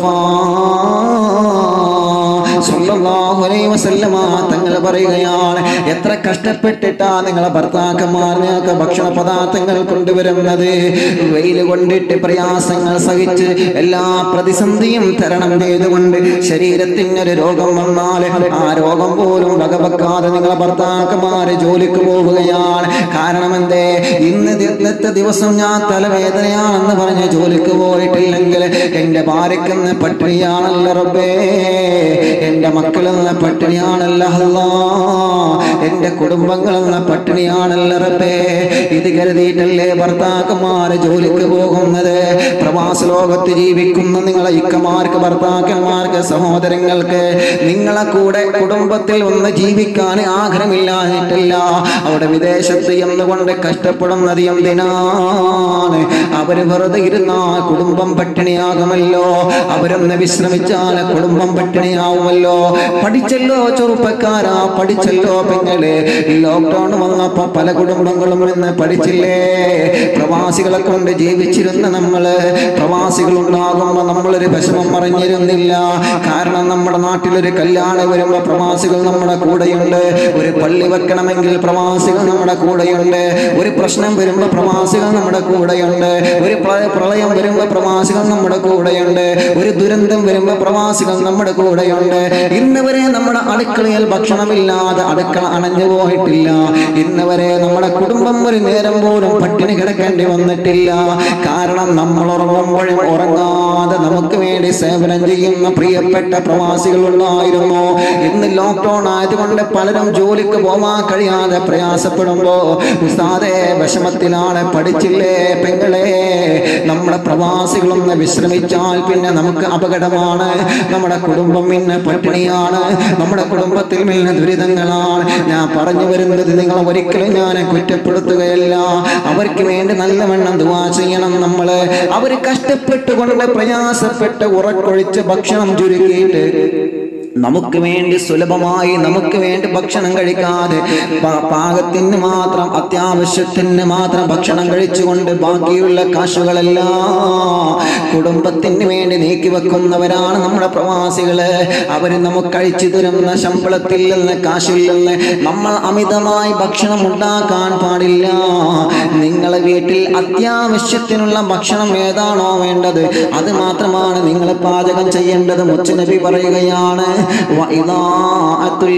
Speaker 1: സല്ലല്ലാഹു അലൈഹി വസല്ലമ തങ്ങൾ പറയുകയാണ്, എത്ര കഷ്ടപ്പെട്ടിട്ടാ നിങ്ങളെ ഭർത്താക്കന്മാർ നിങ്ങൾക്ക് ഭക്ഷണ പദാർത്ഥങ്ങൾ കൊണ്ടുവരുന്നത്. വെയിൽ കൊണ്ടിട്ട് പ്രയാസങ്ങൾ സഹിച്ച് എല്ലാ പ്രതിസന്ധിയും തരണം ചെയ്തുകൊണ്ട് ശരീരത്തിനൊരു രോഗം വന്നാൽ ആ രോഗം പോലും വകവെക്കാതെ നിങ്ങളെ ഭർത്താക്കന്മാര് ജോലിക്ക് പോവുകയാണ്. കാരണം എന്തേ? ഇന്ന് ഇന്നത്തെ ദിവസം ഞാൻ തലവേദനയാണെന്ന് പറഞ്ഞ് ജോലിക്ക് പോയിട്ടില്ലെങ്കിൽ എൻ്റെ ഭാര്യയ്ക്കെന്ന് പട്ടിണിയാണല്ലോ റബ്ബേ, എൻ്റെ മക്കളെന്ന പട്ടിണിയാണല്ലോ അല്ലാ, എൻ്റെ കുടുംബങ്ങളെന്ന പട്ടിണിയാണല്ലോ റബ്ബേ. ഇത് കരുതിയിട്ടല്ലേ ഭർത്താക്കന്മാര് ജോലിക്ക് പോകുന്നത്. പ്രവാസ ലോകത്ത് ജീവിക്കുന്ന നിങ്ങളെ ഇക്കമാർക്ക്, ഭർത്താക്കന്മാർക്ക്, സഹോദരങ്ങൾക്ക് നിങ്ങളെ കൂടെ കുടുംബത്തിൽ ഒന്ന് ജീവിക്കാൻ ആഗ്രഹമില്ലാഞ്ഞിട്ടില്ല. അവിടെ വിദേശത്ത് എന്നുകൊണ്ട് കഷ്ടപ്പെടുന്നത് എന്തിനാണ്? അവര് വെറുതെ ഇരുന്നാൽ കുടുംബം പട്ടിണിയാകുമല്ലോ. അവരൊന്ന് വിശ്രമിച്ചാൽ കുടുംബം പട്ടിണിയാവുമല്ലോ. പഠിച്ചല്ലോ ചെറുപ്പക്കാരാ, പഠിച്ചല്ലോ പെങ്ങളെ. ലോക്ക്ഡൌൺ വന്നപ്പോ പല കുടുംബങ്ങളും ഇന്ന് പഠിച്ചില്ലേ? പ്രവാസികളെ കൊണ്ട് ജീവിച്ചിരുന്ന നമ്മള്, പ്രവാസികൾ ഉണ്ടാകുമ്പോ നമ്മളൊരു വിഷമം പറഞ്ഞിരുന്നില്ല. കാരണം നമ്മുടെ നാട്ടിലൊരു കല്യാണം വരുമ്പോ പ്രവാസികൾ നമ്മുടെ കൂടെയുണ്ട്. ഒരു പള്ളി വെക്കണമെങ്കിൽ പ്രവാസികൾ നമ്മുടെ കൂടെയുണ്ട്. ഒരു പ്രശ്നം വരുമ്പോ പ്രവാസികൾ നമ്മുടെ കൂടെയുണ്ട്. ഒരു പ്രളയം വരുമ്പോ പ്രവാസികൾ നമ്മുടെ കൂടെയുണ്ട്. ഒരു ദുരന്തം വരുമ്പോ പ്രവാസികൾ നമ്മുടെ കൂടെയുണ്ട്. ഇന്ന് വരെ നമ്മുടെ അടുക്കളയിൽ ഭക്ഷണമില്ലാതെ അടുക്കള അണഞ്ഞു പോയിട്ടില്ല. ഇന്ന് വരെ നമ്മുടെ കുടുംബം ഒരു നേരം പോലും പട്ടിണി കിടക്കേണ്ടി വന്നിട്ടില്ല. കാരണം നമ്മൾ ഉറങ്ങുമ്പോഴും ഉറങ്ങാതെ നമുക്ക് വേണ്ടി സേവനം ചെയ്യുന്ന പ്രിയപ്പെട്ട പ്രവാസികൾ ഉണ്ടായിരുന്നു. ഇന്ന് ലോക്ക്ഡൌൺ ആയതുകൊണ്ട് പലരും ജോലിക്ക് പോവാൻ കഴിയാതെ പ്രയാസപ്പെടുമ്പോ ഉസ്താദേ വിഷമത്തിലാണ്. പഠിച്ചില്ലേ പെങ്ങളെ? നമ്മുടെ പ്രവാസികളൊന്ന് വിശ്രമിച്ചാൽ പിന്നെ നമുക്ക് അപകടമാണ്. നമ്മുടെ കുടുംബം പിന്നെ പട്ടിണിയാണ്. നമ്മുടെ കുടുംബത്തിൽ പിന്നെ ദുരിതങ്ങളാണ്. ഞാൻ പറഞ്ഞു വരുന്നത് നിങ്ങൾ ഒരിക്കലും ഞാൻ കുറ്റപ്പെടുത്തുകയല്ല. അവർക്ക് വേണ്ടി നല്ലവണ്ണം ദുആ ചെയ്യണം നമ്മള്. അവര് കഷ്ടപ്പെട്ടുകൊണ്ട് പ്രയാസപ്പെട്ട് ഉറക്കൊഴിച്ച് ഭക്ഷണം ചുരുക്കിയിട്ട് നമുക്ക് വേണ്ടി സുലഭമായി നമുക്ക് വേണ്ടി ഭക്ഷണം കഴിക്കാതെ പാകത്തിന് മാത്രം, അത്യാവശ്യത്തിന് മാത്രം ഭക്ഷണം കഴിച്ചുകൊണ്ട് ബാക്കിയുള്ള കാശുകളെല്ലാം കുടുംബത്തിന് വേണ്ടി നീക്കി വെക്കുന്നവരാണ് നമ്മുടെ പ്രവാസികള്. അവര് നമുക്ക് കഴിച്ചു തരുന്ന ശമ്പളത്തിൽ നിന്ന്, കാശിൽ നിന്ന് നമ്മൾ അമിതമായി ഭക്ഷണം ഉണ്ടാക്കാൻ പാടില്ല. നിങ്ങളെ വീട്ടിൽ അത്യാവശ്യത്തിനുള്ള ഭക്ഷണം ഏതാണോ വേണ്ടത് അത് മാത്രമാണ് നിങ്ങൾ പാചകം ചെയ്യേണ്ടത്. മുത്തുനബി പറയുകയാണ് വഇദാഅത്തുൽ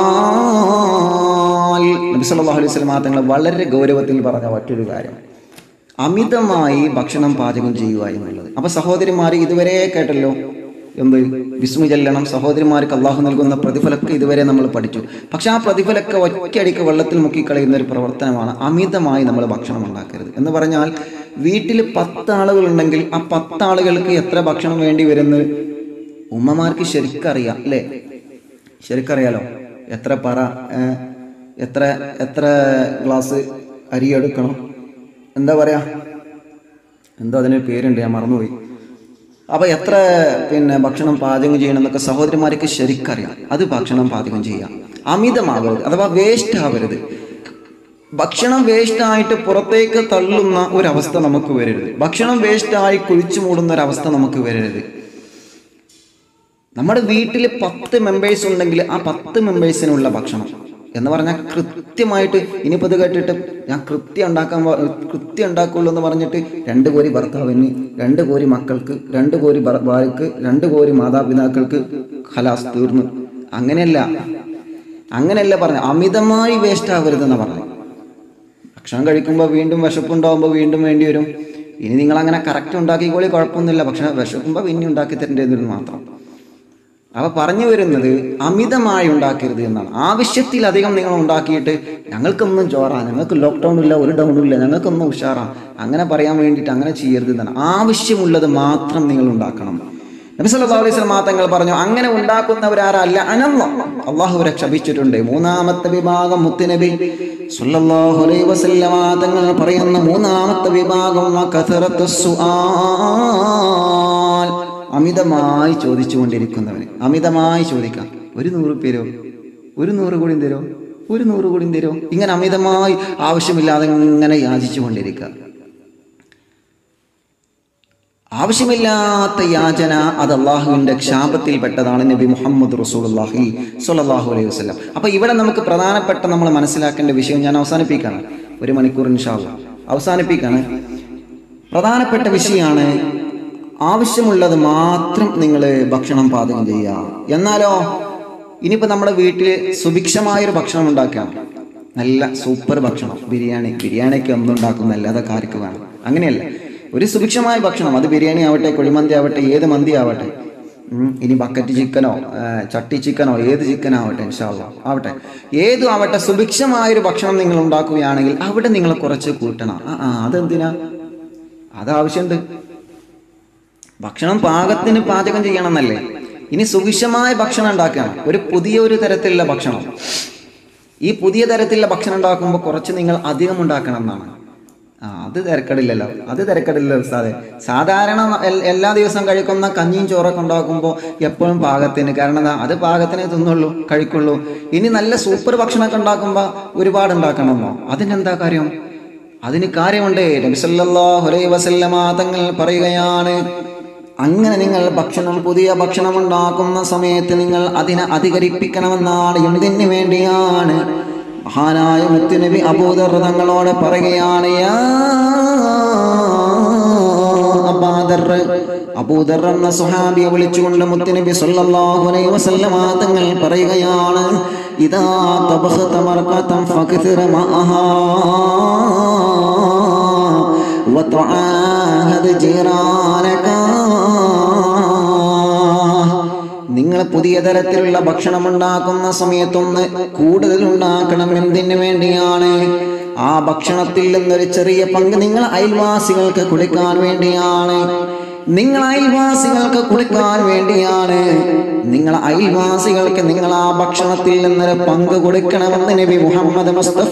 Speaker 1: മാൽ. നബി സല്ലല്ലാഹു അലൈഹി വസല്ലം തങ്ങൾ വളരെ ഗൗരവത്തിൽ പറഞ്ഞ മറ്റൊരു കാര്യം അമിതമായി ഭക്ഷണം പാചകം ചെയ്യുക എന്നുള്ളത്. അപ്പൊ സഹോദരിമാർ ഇതുവരെ കേട്ടല്ലോ എന്ത് വിസ്മി ചെല്ലണം, സഹോദരിമാർക്ക് അള്ളാഹു നൽകുന്ന പ്രതിഫലമൊക്കെ ഇതുവരെ നമ്മൾ പഠിച്ചു. പക്ഷെ ആ പ്രതിഫലമൊക്കെ ഒറ്റയടിക്ക് വെള്ളത്തിൽ മുക്കിക്കളയുന്ന ഒരു പ്രവർത്തനമാണ് അമിതമായി നമ്മൾ ഭക്ഷണം ഉണ്ടാക്കരുത് എന്ന് പറഞ്ഞാൽ വീട്ടിൽ പത്ത് ആളുകളുണ്ടെങ്കിൽ ആ പത്താളുകൾക്ക് എത്ര ഭക്ഷണം വേണ്ടി വരുന്നത് ഉമ്മമാർക്ക് ശരിക്കറിയാം അല്ലേ? ശരിക്കറിയാലോ എത്ര പറ എത്ര എത്ര ഗ്ലാസ് അരി എടുക്കണം, എന്താ പറയാ, എന്തോ അതിനൊരു പേരുണ്ട്, ഞാൻ മറന്നുപോയി. അപ്പൊ എത്ര പിന്നെ ഭക്ഷണം പാചകം ചെയ്യണം എന്നൊക്കെ സഹോദരിമാർക്ക് ശരിക്കറിയാം. അത് ഭക്ഷണം പാചകം ചെയ്യാം, അമിതമാവരുത്, അഥവാ വേസ്റ്റ് ആവരുത്. ഭക്ഷണം വേസ്റ്റ് ആയിട്ട് പുറത്തേക്ക് തള്ളുന്ന ഒരവസ്ഥ നമുക്ക് വരരുത്. ഭക്ഷണം വേസ്റ്റായി കുഴിച്ചു മൂടുന്ന ഒരവസ്ഥ നമുക്ക് വരരുത്. നമ്മുടെ വീട്ടിൽ പത്ത് മെമ്പേഴ്സ് ഉണ്ടെങ്കിൽ ആ പത്ത് മെമ്പേഴ്സിനുള്ള ഭക്ഷണം എന്ന് പറഞ്ഞാൽ കൃത്യമായിട്ട്, ഇനിയിപ്പോൾ ഇത് കേട്ടിട്ട് ഞാൻ കൃത്യം ഉണ്ടാക്കാൻ കൃത്യം ഉണ്ടാക്കുള്ളൂ എന്ന് പറഞ്ഞിട്ട് രണ്ട് കോരി ഭർത്താവിന്, രണ്ട് കോരി മക്കൾക്ക്, രണ്ട് കോരി ഭാര്യക്ക്, രണ്ട് കോരി മാതാപിതാക്കൾക്ക് ഖലാസ് തീർന്നു. അങ്ങനെയല്ല അങ്ങനെയല്ല പറഞ്ഞ അമിതമായി വേസ്റ്റ് ആവരുതെന്ന് പറഞ്ഞു. ഭക്ഷണം കഴിക്കുമ്പോൾ വീണ്ടും വിശപ്പുണ്ടാകുമ്പോൾ വീണ്ടും വേണ്ടി വരും. ഇനി നിങ്ങൾ അങ്ങനെ കറക്റ്റ് ഉണ്ടാക്കിക്കോളി, കുഴപ്പമൊന്നുമില്ല, പക്ഷെ വിശക്കുമ്പോൾ പിന്നെ ഉണ്ടാക്കി തരേണ്ടതെന്ന് മാത്രം. അപ്പോൾ പറഞ്ഞു വരുന്നത് അമിതമായി ഉണ്ടാക്കരുത് എന്നാണ്. ആവശ്യത്തിലധികം നിങ്ങൾ ഉണ്ടാക്കിയിട്ട് ഞങ്ങൾക്കൊന്നും ചോറാ, ഞങ്ങൾക്ക് ലോക്ക്ഡൗൺ ഇല്ല, ഒരു ഡൗണും ഇല്ല, ഞങ്ങൾക്കൊന്നും ഉഷാറാ, അങ്ങനെ പറയാൻ വേണ്ടിയിട്ട് അങ്ങനെ ചെയ്യരുത് എന്നാണ്. ആവശ്യമുള്ളത് മാത്രം നിങ്ങൾ ഉണ്ടാക്കണം. നബി സല്ലല്ലാഹു അലൈഹി വസല്ലം തങ്ങൾ പറഞ്ഞു അങ്ങനെ ഉണ്ടാക്കുന്നവരാരല്ല അനല്ലാഹ്, അള്ളാഹു അവരെ ക്ഷമിച്ചിട്ടുണ്ട്. മൂന്നാമത്തെ വിഭാഗം മുത്തുനബി സല്ലല്ലാഹു അലൈഹി വസല്ലം തങ്ങൾ പറയുന്ന മൂന്നാമത്തെ വിഭാഗം കസറത്തുസ് സുആൽ, അമിതമായി ചോദിച്ചുകൊണ്ടിരിക്കുന്നവന്. അമിതമായി ചോദിക്കാം, ഒരു നൂറ് പേരോ, ഒരു നൂറ് കൂടി തരോ, ഒരു നൂറ് കൂടി തരോ, ഇങ്ങനെ അമിതമായി ആവശ്യമില്ലാതെ ഇങ്ങനെ യാചിച്ചു കൊണ്ടിരിക്കുക. ആവശ്യമില്ലാത്ത യാചന അത് അള്ളാഹുവിന്റെ ശാപത്തിൽപ്പെട്ടതാണ്. നബി മുഹമ്മദ് റസൂലുള്ളാഹി സ്വല്ലല്ലാഹു അലൈഹി വസല്ലം. അപ്പൊ ഇവിടെ നമുക്ക് പ്രധാനപ്പെട്ട നമ്മൾ മനസ്സിലാക്കേണ്ട വിഷയം ഞാൻ അവസാനിപ്പിക്കാണ്, ഒരു മണിക്കൂർ ഇൻഷാ അല്ലാഹ് അവസാനിപ്പിക്കാണ്. പ്രധാനപ്പെട്ട വിഷയമാണ് ആവശ്യമുള്ളത് മാത്രം നിങ്ങൾ ഭക്ഷണം പാചകം ചെയ്യുക. എന്നാലോ ഇനിയിപ്പോൾ നമ്മുടെ വീട്ടിൽ സുഭിക്ഷമായൊരു ഭക്ഷണം ഉണ്ടാക്കുകയാണ്, നല്ല സൂപ്പർ ഭക്ഷണം, ബിരിയാണി, ബിരിയാണിക്ക് ഒന്നുണ്ടാക്കുന്നല്ല, അതൊക്കെ ആർക്ക് വേണം, അങ്ങനെയല്ല. ഒരു സുഭിക്ഷമായ ഭക്ഷണം, അത് ബിരിയാണി ആവട്ടെ, കുഴിമന്തി ആവട്ടെ, ഏത് മന്തി ആവട്ടെ, ഇനി ബക്കറ്റ് ചിക്കനോ ചട്ടി ചിക്കനോ ഏത് ചിക്കൻ ആവട്ടെ, ഇൻഷാ അല്ലാഹ് ആവട്ടെ, ഏതും ആവട്ടെ, സുഭിക്ഷമായൊരു ഭക്ഷണം നിങ്ങൾ ഉണ്ടാക്കുകയാണെങ്കിൽ അവിടെ നിങ്ങൾ കുറച്ച് കൂട്ടണം. ആ ആ അതെന്തിനാ, അത് ആവശ്യമുണ്ട്. ഭക്ഷണം പാകത്തിന് പാചകം ചെയ്യണം എന്നല്ലേ. ഇനി സുഭിക്ഷമായ ഭക്ഷണം ഉണ്ടാക്കുകയാണ്, ഒരു പുതിയ ഒരു തരത്തിലുള്ള ഭക്ഷണം. ഈ പുതിയ തരത്തിലുള്ള ഭക്ഷണം ഉണ്ടാക്കുമ്പോൾ കുറച്ച് നിങ്ങൾ അധികം ഉണ്ടാക്കണം എന്നാണ്. ആ അത് തിരക്കടില്ലല്ലോ, അത് തിരക്കടില്ലല്ലോ ഉസ്താദേ. സാധാരണ എല്ലാ ദിവസവും കഴിക്കുന്ന കഞ്ഞിയും ചോറൊക്കെ ഉണ്ടാക്കുമ്പോൾ എപ്പോഴും പാകത്തിന്, കാരണം അത് പാകത്തിന് തിന്നുള്ളൂ, കഴിക്കുള്ളൂ. ഇനി നല്ല സൂപ്പർ ഭക്ഷണമൊക്കെ ഉണ്ടാക്കുമ്പോൾ ഒരുപാട് ഉണ്ടാക്കണമെന്നോ, അതിനെന്താ കാര്യം? അതിന് കാര്യമുണ്ട്. നബി സല്ലല്ലാഹു അലൈഹി വസല്ലമ തങ്ങൾ പറയുകയാണ്, അങ്ങനെ നിങ്ങൾ ഭക്ഷണം പുതിയ ഭക്ഷണം ഉണ്ടാക്കുന്ന സമയത്ത് നിങ്ങൾ അതിനെ അധികരിപ്പിക്കണമെന്നാണ്. എന്തിനു വേണ്ടിയാണ്? മഹാനായ മുത്തുനബി അബൂദർ തങ്ങളോട് പറയുകയാണ്, യാ അബൂദർ, അബൂദർ എന്ന സ്വഹാബിയെ വിളിച്ചുകൊണ്ട് മുത്തുനബി സല്ലല്ലാഹു അലൈഹി വസല്ലമ തങ്ങൾ പറയുകയാണ്, ഇദാ തബഖത മർഖതൻ ഫക്തിർ മഅഹാ വതആഹദ് ജീറാനക. നിങ്ങൾ പുതിയ തരത്തിലുള്ള ഭക്ഷണം ഉണ്ടാക്കുന്ന സമയത്തൊന്ന് കൂടുതൽ ഉണ്ടാക്കണം. എന്തിനു വേണ്ടിയാണ്? ആ ഭക്ഷണത്തിൽ നിന്നൊരു ചെറിയ പങ്ക് നിങ്ങൾ അയൽവാസികൾക്ക് കൊടുക്കാൻ വേണ്ടിയാണ്. നിങ്ങൾ അയൽവാസികൾക്ക് കൊടുക്കാൻ വേണ്ടിയാണ്. നിങ്ങൾ അയൽവാസികൾക്ക് നിങ്ങൾ ആ ഭക്ഷണത്തിൽ നിന്നൊരു പങ്ക് കൊടുക്കണമെന്ന് നബി മുഹമ്മദ് മുസ്തഫ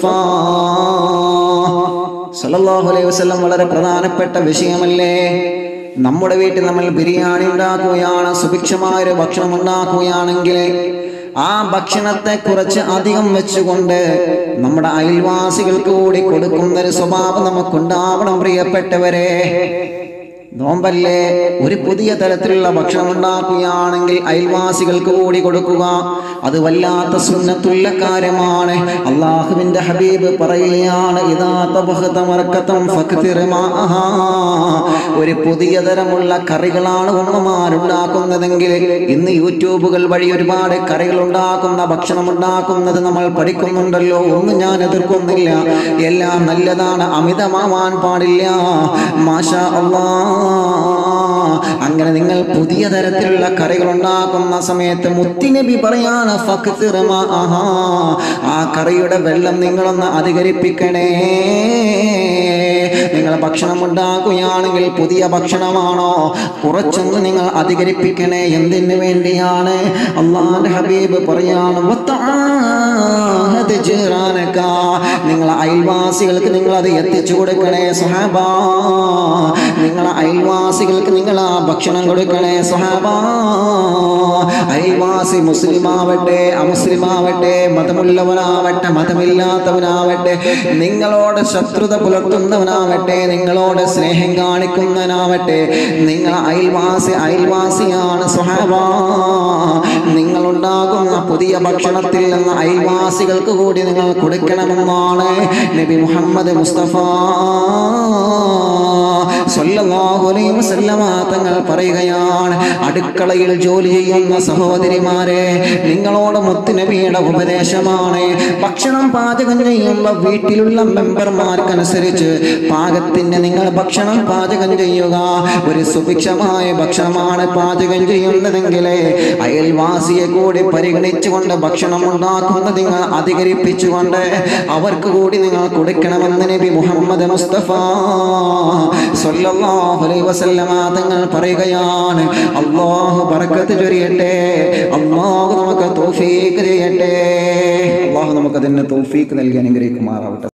Speaker 1: സല്ലല്ലാഹു അലൈഹി വസല്ലം വളരെ പ്രധാനപ്പെട്ട വിഷയമല്ലേ. നമ്മുടെ വീട്ടിൽ നമ്മൾ ബിരിയാണി ഉണ്ടാക്കുകയാണ്, സുഭിക്ഷമായൊരു ഭക്ഷണം ഉണ്ടാക്കുകയാണെങ്കിൽ ആ ഭക്ഷണത്തെ കുറച്ച് അധികം വെച്ചുകൊണ്ട് നമ്മുടെ അയൽവാസികൾക്ക് കൂടി കൊടുക്കുന്നൊരു സ്വഭാവം നമുക്കുണ്ടാവണം പ്രിയപ്പെട്ടവരെ. നോമ്പല്ലേ, ഒരു പുതിയ തരത്തിലുള്ള ഭക്ഷണം ഉണ്ടാക്കുകയാണെങ്കിൽ അയൽവാസികൾക്ക് കൂടി കൊടുക്കുക. അത് വല്ലാത്ത സുന്നത്തുള്ള കാര്യമാണ്. അള്ളാഹുവിന്റെ ഹബീബ് പറയുകയാണ്, ഇദാ തബഖത മർകതം ഫക്തിർ മാഅഹാ. ഒരു പുതിയ തരമുള്ള കറികളാണ് ഉമ്മമാരുണ്ടാക്കുന്നതെങ്കിൽ, ഇന്ന് യൂട്യൂബുകൾ വഴി ഒരുപാട് കറികൾ ഉണ്ടാക്കുന്ന ഭക്ഷണം ഉണ്ടാക്കുന്നത് നമ്മൾ പഠിക്കുന്നുണ്ടല്ലോ. ഒന്നും ഞാൻ എതിർക്കുന്നില്ല, എല്ലാം നല്ലതാണ്, അമിതമാവാൻ പാടില്ല. മാഷാ അല്ലാഹ്. അങ്ങനെ നിങ്ങൾ പുതിയ തരത്തിലുള്ള കറികൾ ഉണ്ടാക്കുന്ന സമയത്ത് മുത്തുനബി പറയാണ്, ഫക്തിർ മാഅഹാ. ആ കറിയുടെ വെള്ളം നിങ്ങളൊന്ന് അധികരിപ്പിക്കണേ. നിങ്ങൾ ഭക്ഷണം ഉണ്ടാക്കുകയാണെങ്കിൽ പുതിയ ഭക്ഷണമാണോ, കുറച്ചൊന്ന് നിങ്ങൾ അധികരിപ്പിക്കണേ. എന്തിനു വേണ്ടിയാണ്? അല്ലാഹുവിന്റെ ഹബീബ് പറയാണ്, നിങ്ങൾ അയൽവാസികൾക്ക് നിങ്ങൾ അത് എത്തിച്ചു കൊടുക്കണേ സ്വഹാബാ. നിങ്ങളെ അയൽവാസികൾക്ക് നിങ്ങൾ ആ ഭക്ഷണം കൊടുക്കണേ സ്വഹാബാ. അയൽവാസി മുസ്ലിമാവട്ടെ അമുസ്ലിമാവട്ടെ, മതമുള്ളവനാവട്ടെ മതമില്ലാത്തവനാവട്ടെ, നിങ്ങളോട് ശത്രുത പുലർത്തുന്നവനാവട്ടെ നിങ്ങളോട് സ്നേഹം കാണിക്കുന്നവനാവട്ടെ, നിങ്ങൾ അയൽവാസി അയൽവാസിയാണ് സ്വഹാബാ. നിങ്ങളുണ്ടാകുന്ന പുതിയ ഭക്ഷണത്തിൽ നിന്ന് അയൽവാസികൾക്ക് കൂടി നിങ്ങൾ കൊടുക്കണമെന്നാണ് നബി മുഹമ്മദ് മുസ്തഫ സ്വല്ലല്ലാഹു അലൈഹി വസല്ലമ തങ്ങൾ പറയുകയാണ്. അടുക്കളയിൽ ജോലി ചെയ്യുന്ന സഹോദരിമാരെ, നിങ്ങളോട് മുത്തുനബിയുടെ ഉപദേശമാണ്, ഭക്ഷണം പാചകം ചെയ്യുമ്പോൾ വീട്ടിലുള്ള മെമ്പർമാർക്കനുസരിച്ച് പാകത്തിന് നിങ്ങൾ ഭക്ഷണം പാചകം ചെയ്യുക. ഒരു സുഭിക്ഷമായ ഭക്ഷണമാണ് പാചകം ചെയ്യുന്നതെങ്കിൽ അയൽവാസിയെ കൂടി പരിഗണിച്ചുകൊണ്ട് ഭക്ഷണം ഉണ്ടാക്കുന്നത് നിങ്ങൾ അധികരിപ്പിച്ചുകൊണ്ട് അവർക്ക് കൂടി നിങ്ങൾ കൊടുക്കണമെന്ന് നബി മുഹമ്മദ് മുസ്തഫ സ്വല്ലല്ലാഹു അലൈഹി വസല്ലമ തങ്ങൾ പറയുകയാണ്. അല്ലാഹു ബറക്കത്ത് ചൊരിയട്ടെ, അല്ലാഹു നമുക്ക് തൗഫീഖ് ചെയ്യട്ടെ. അല്ലാഹു നമുക്ക് അതിന് തൗഫീഖ് നൽകി അനുഗ്രഹിക്കുമാറാവട്ടെ.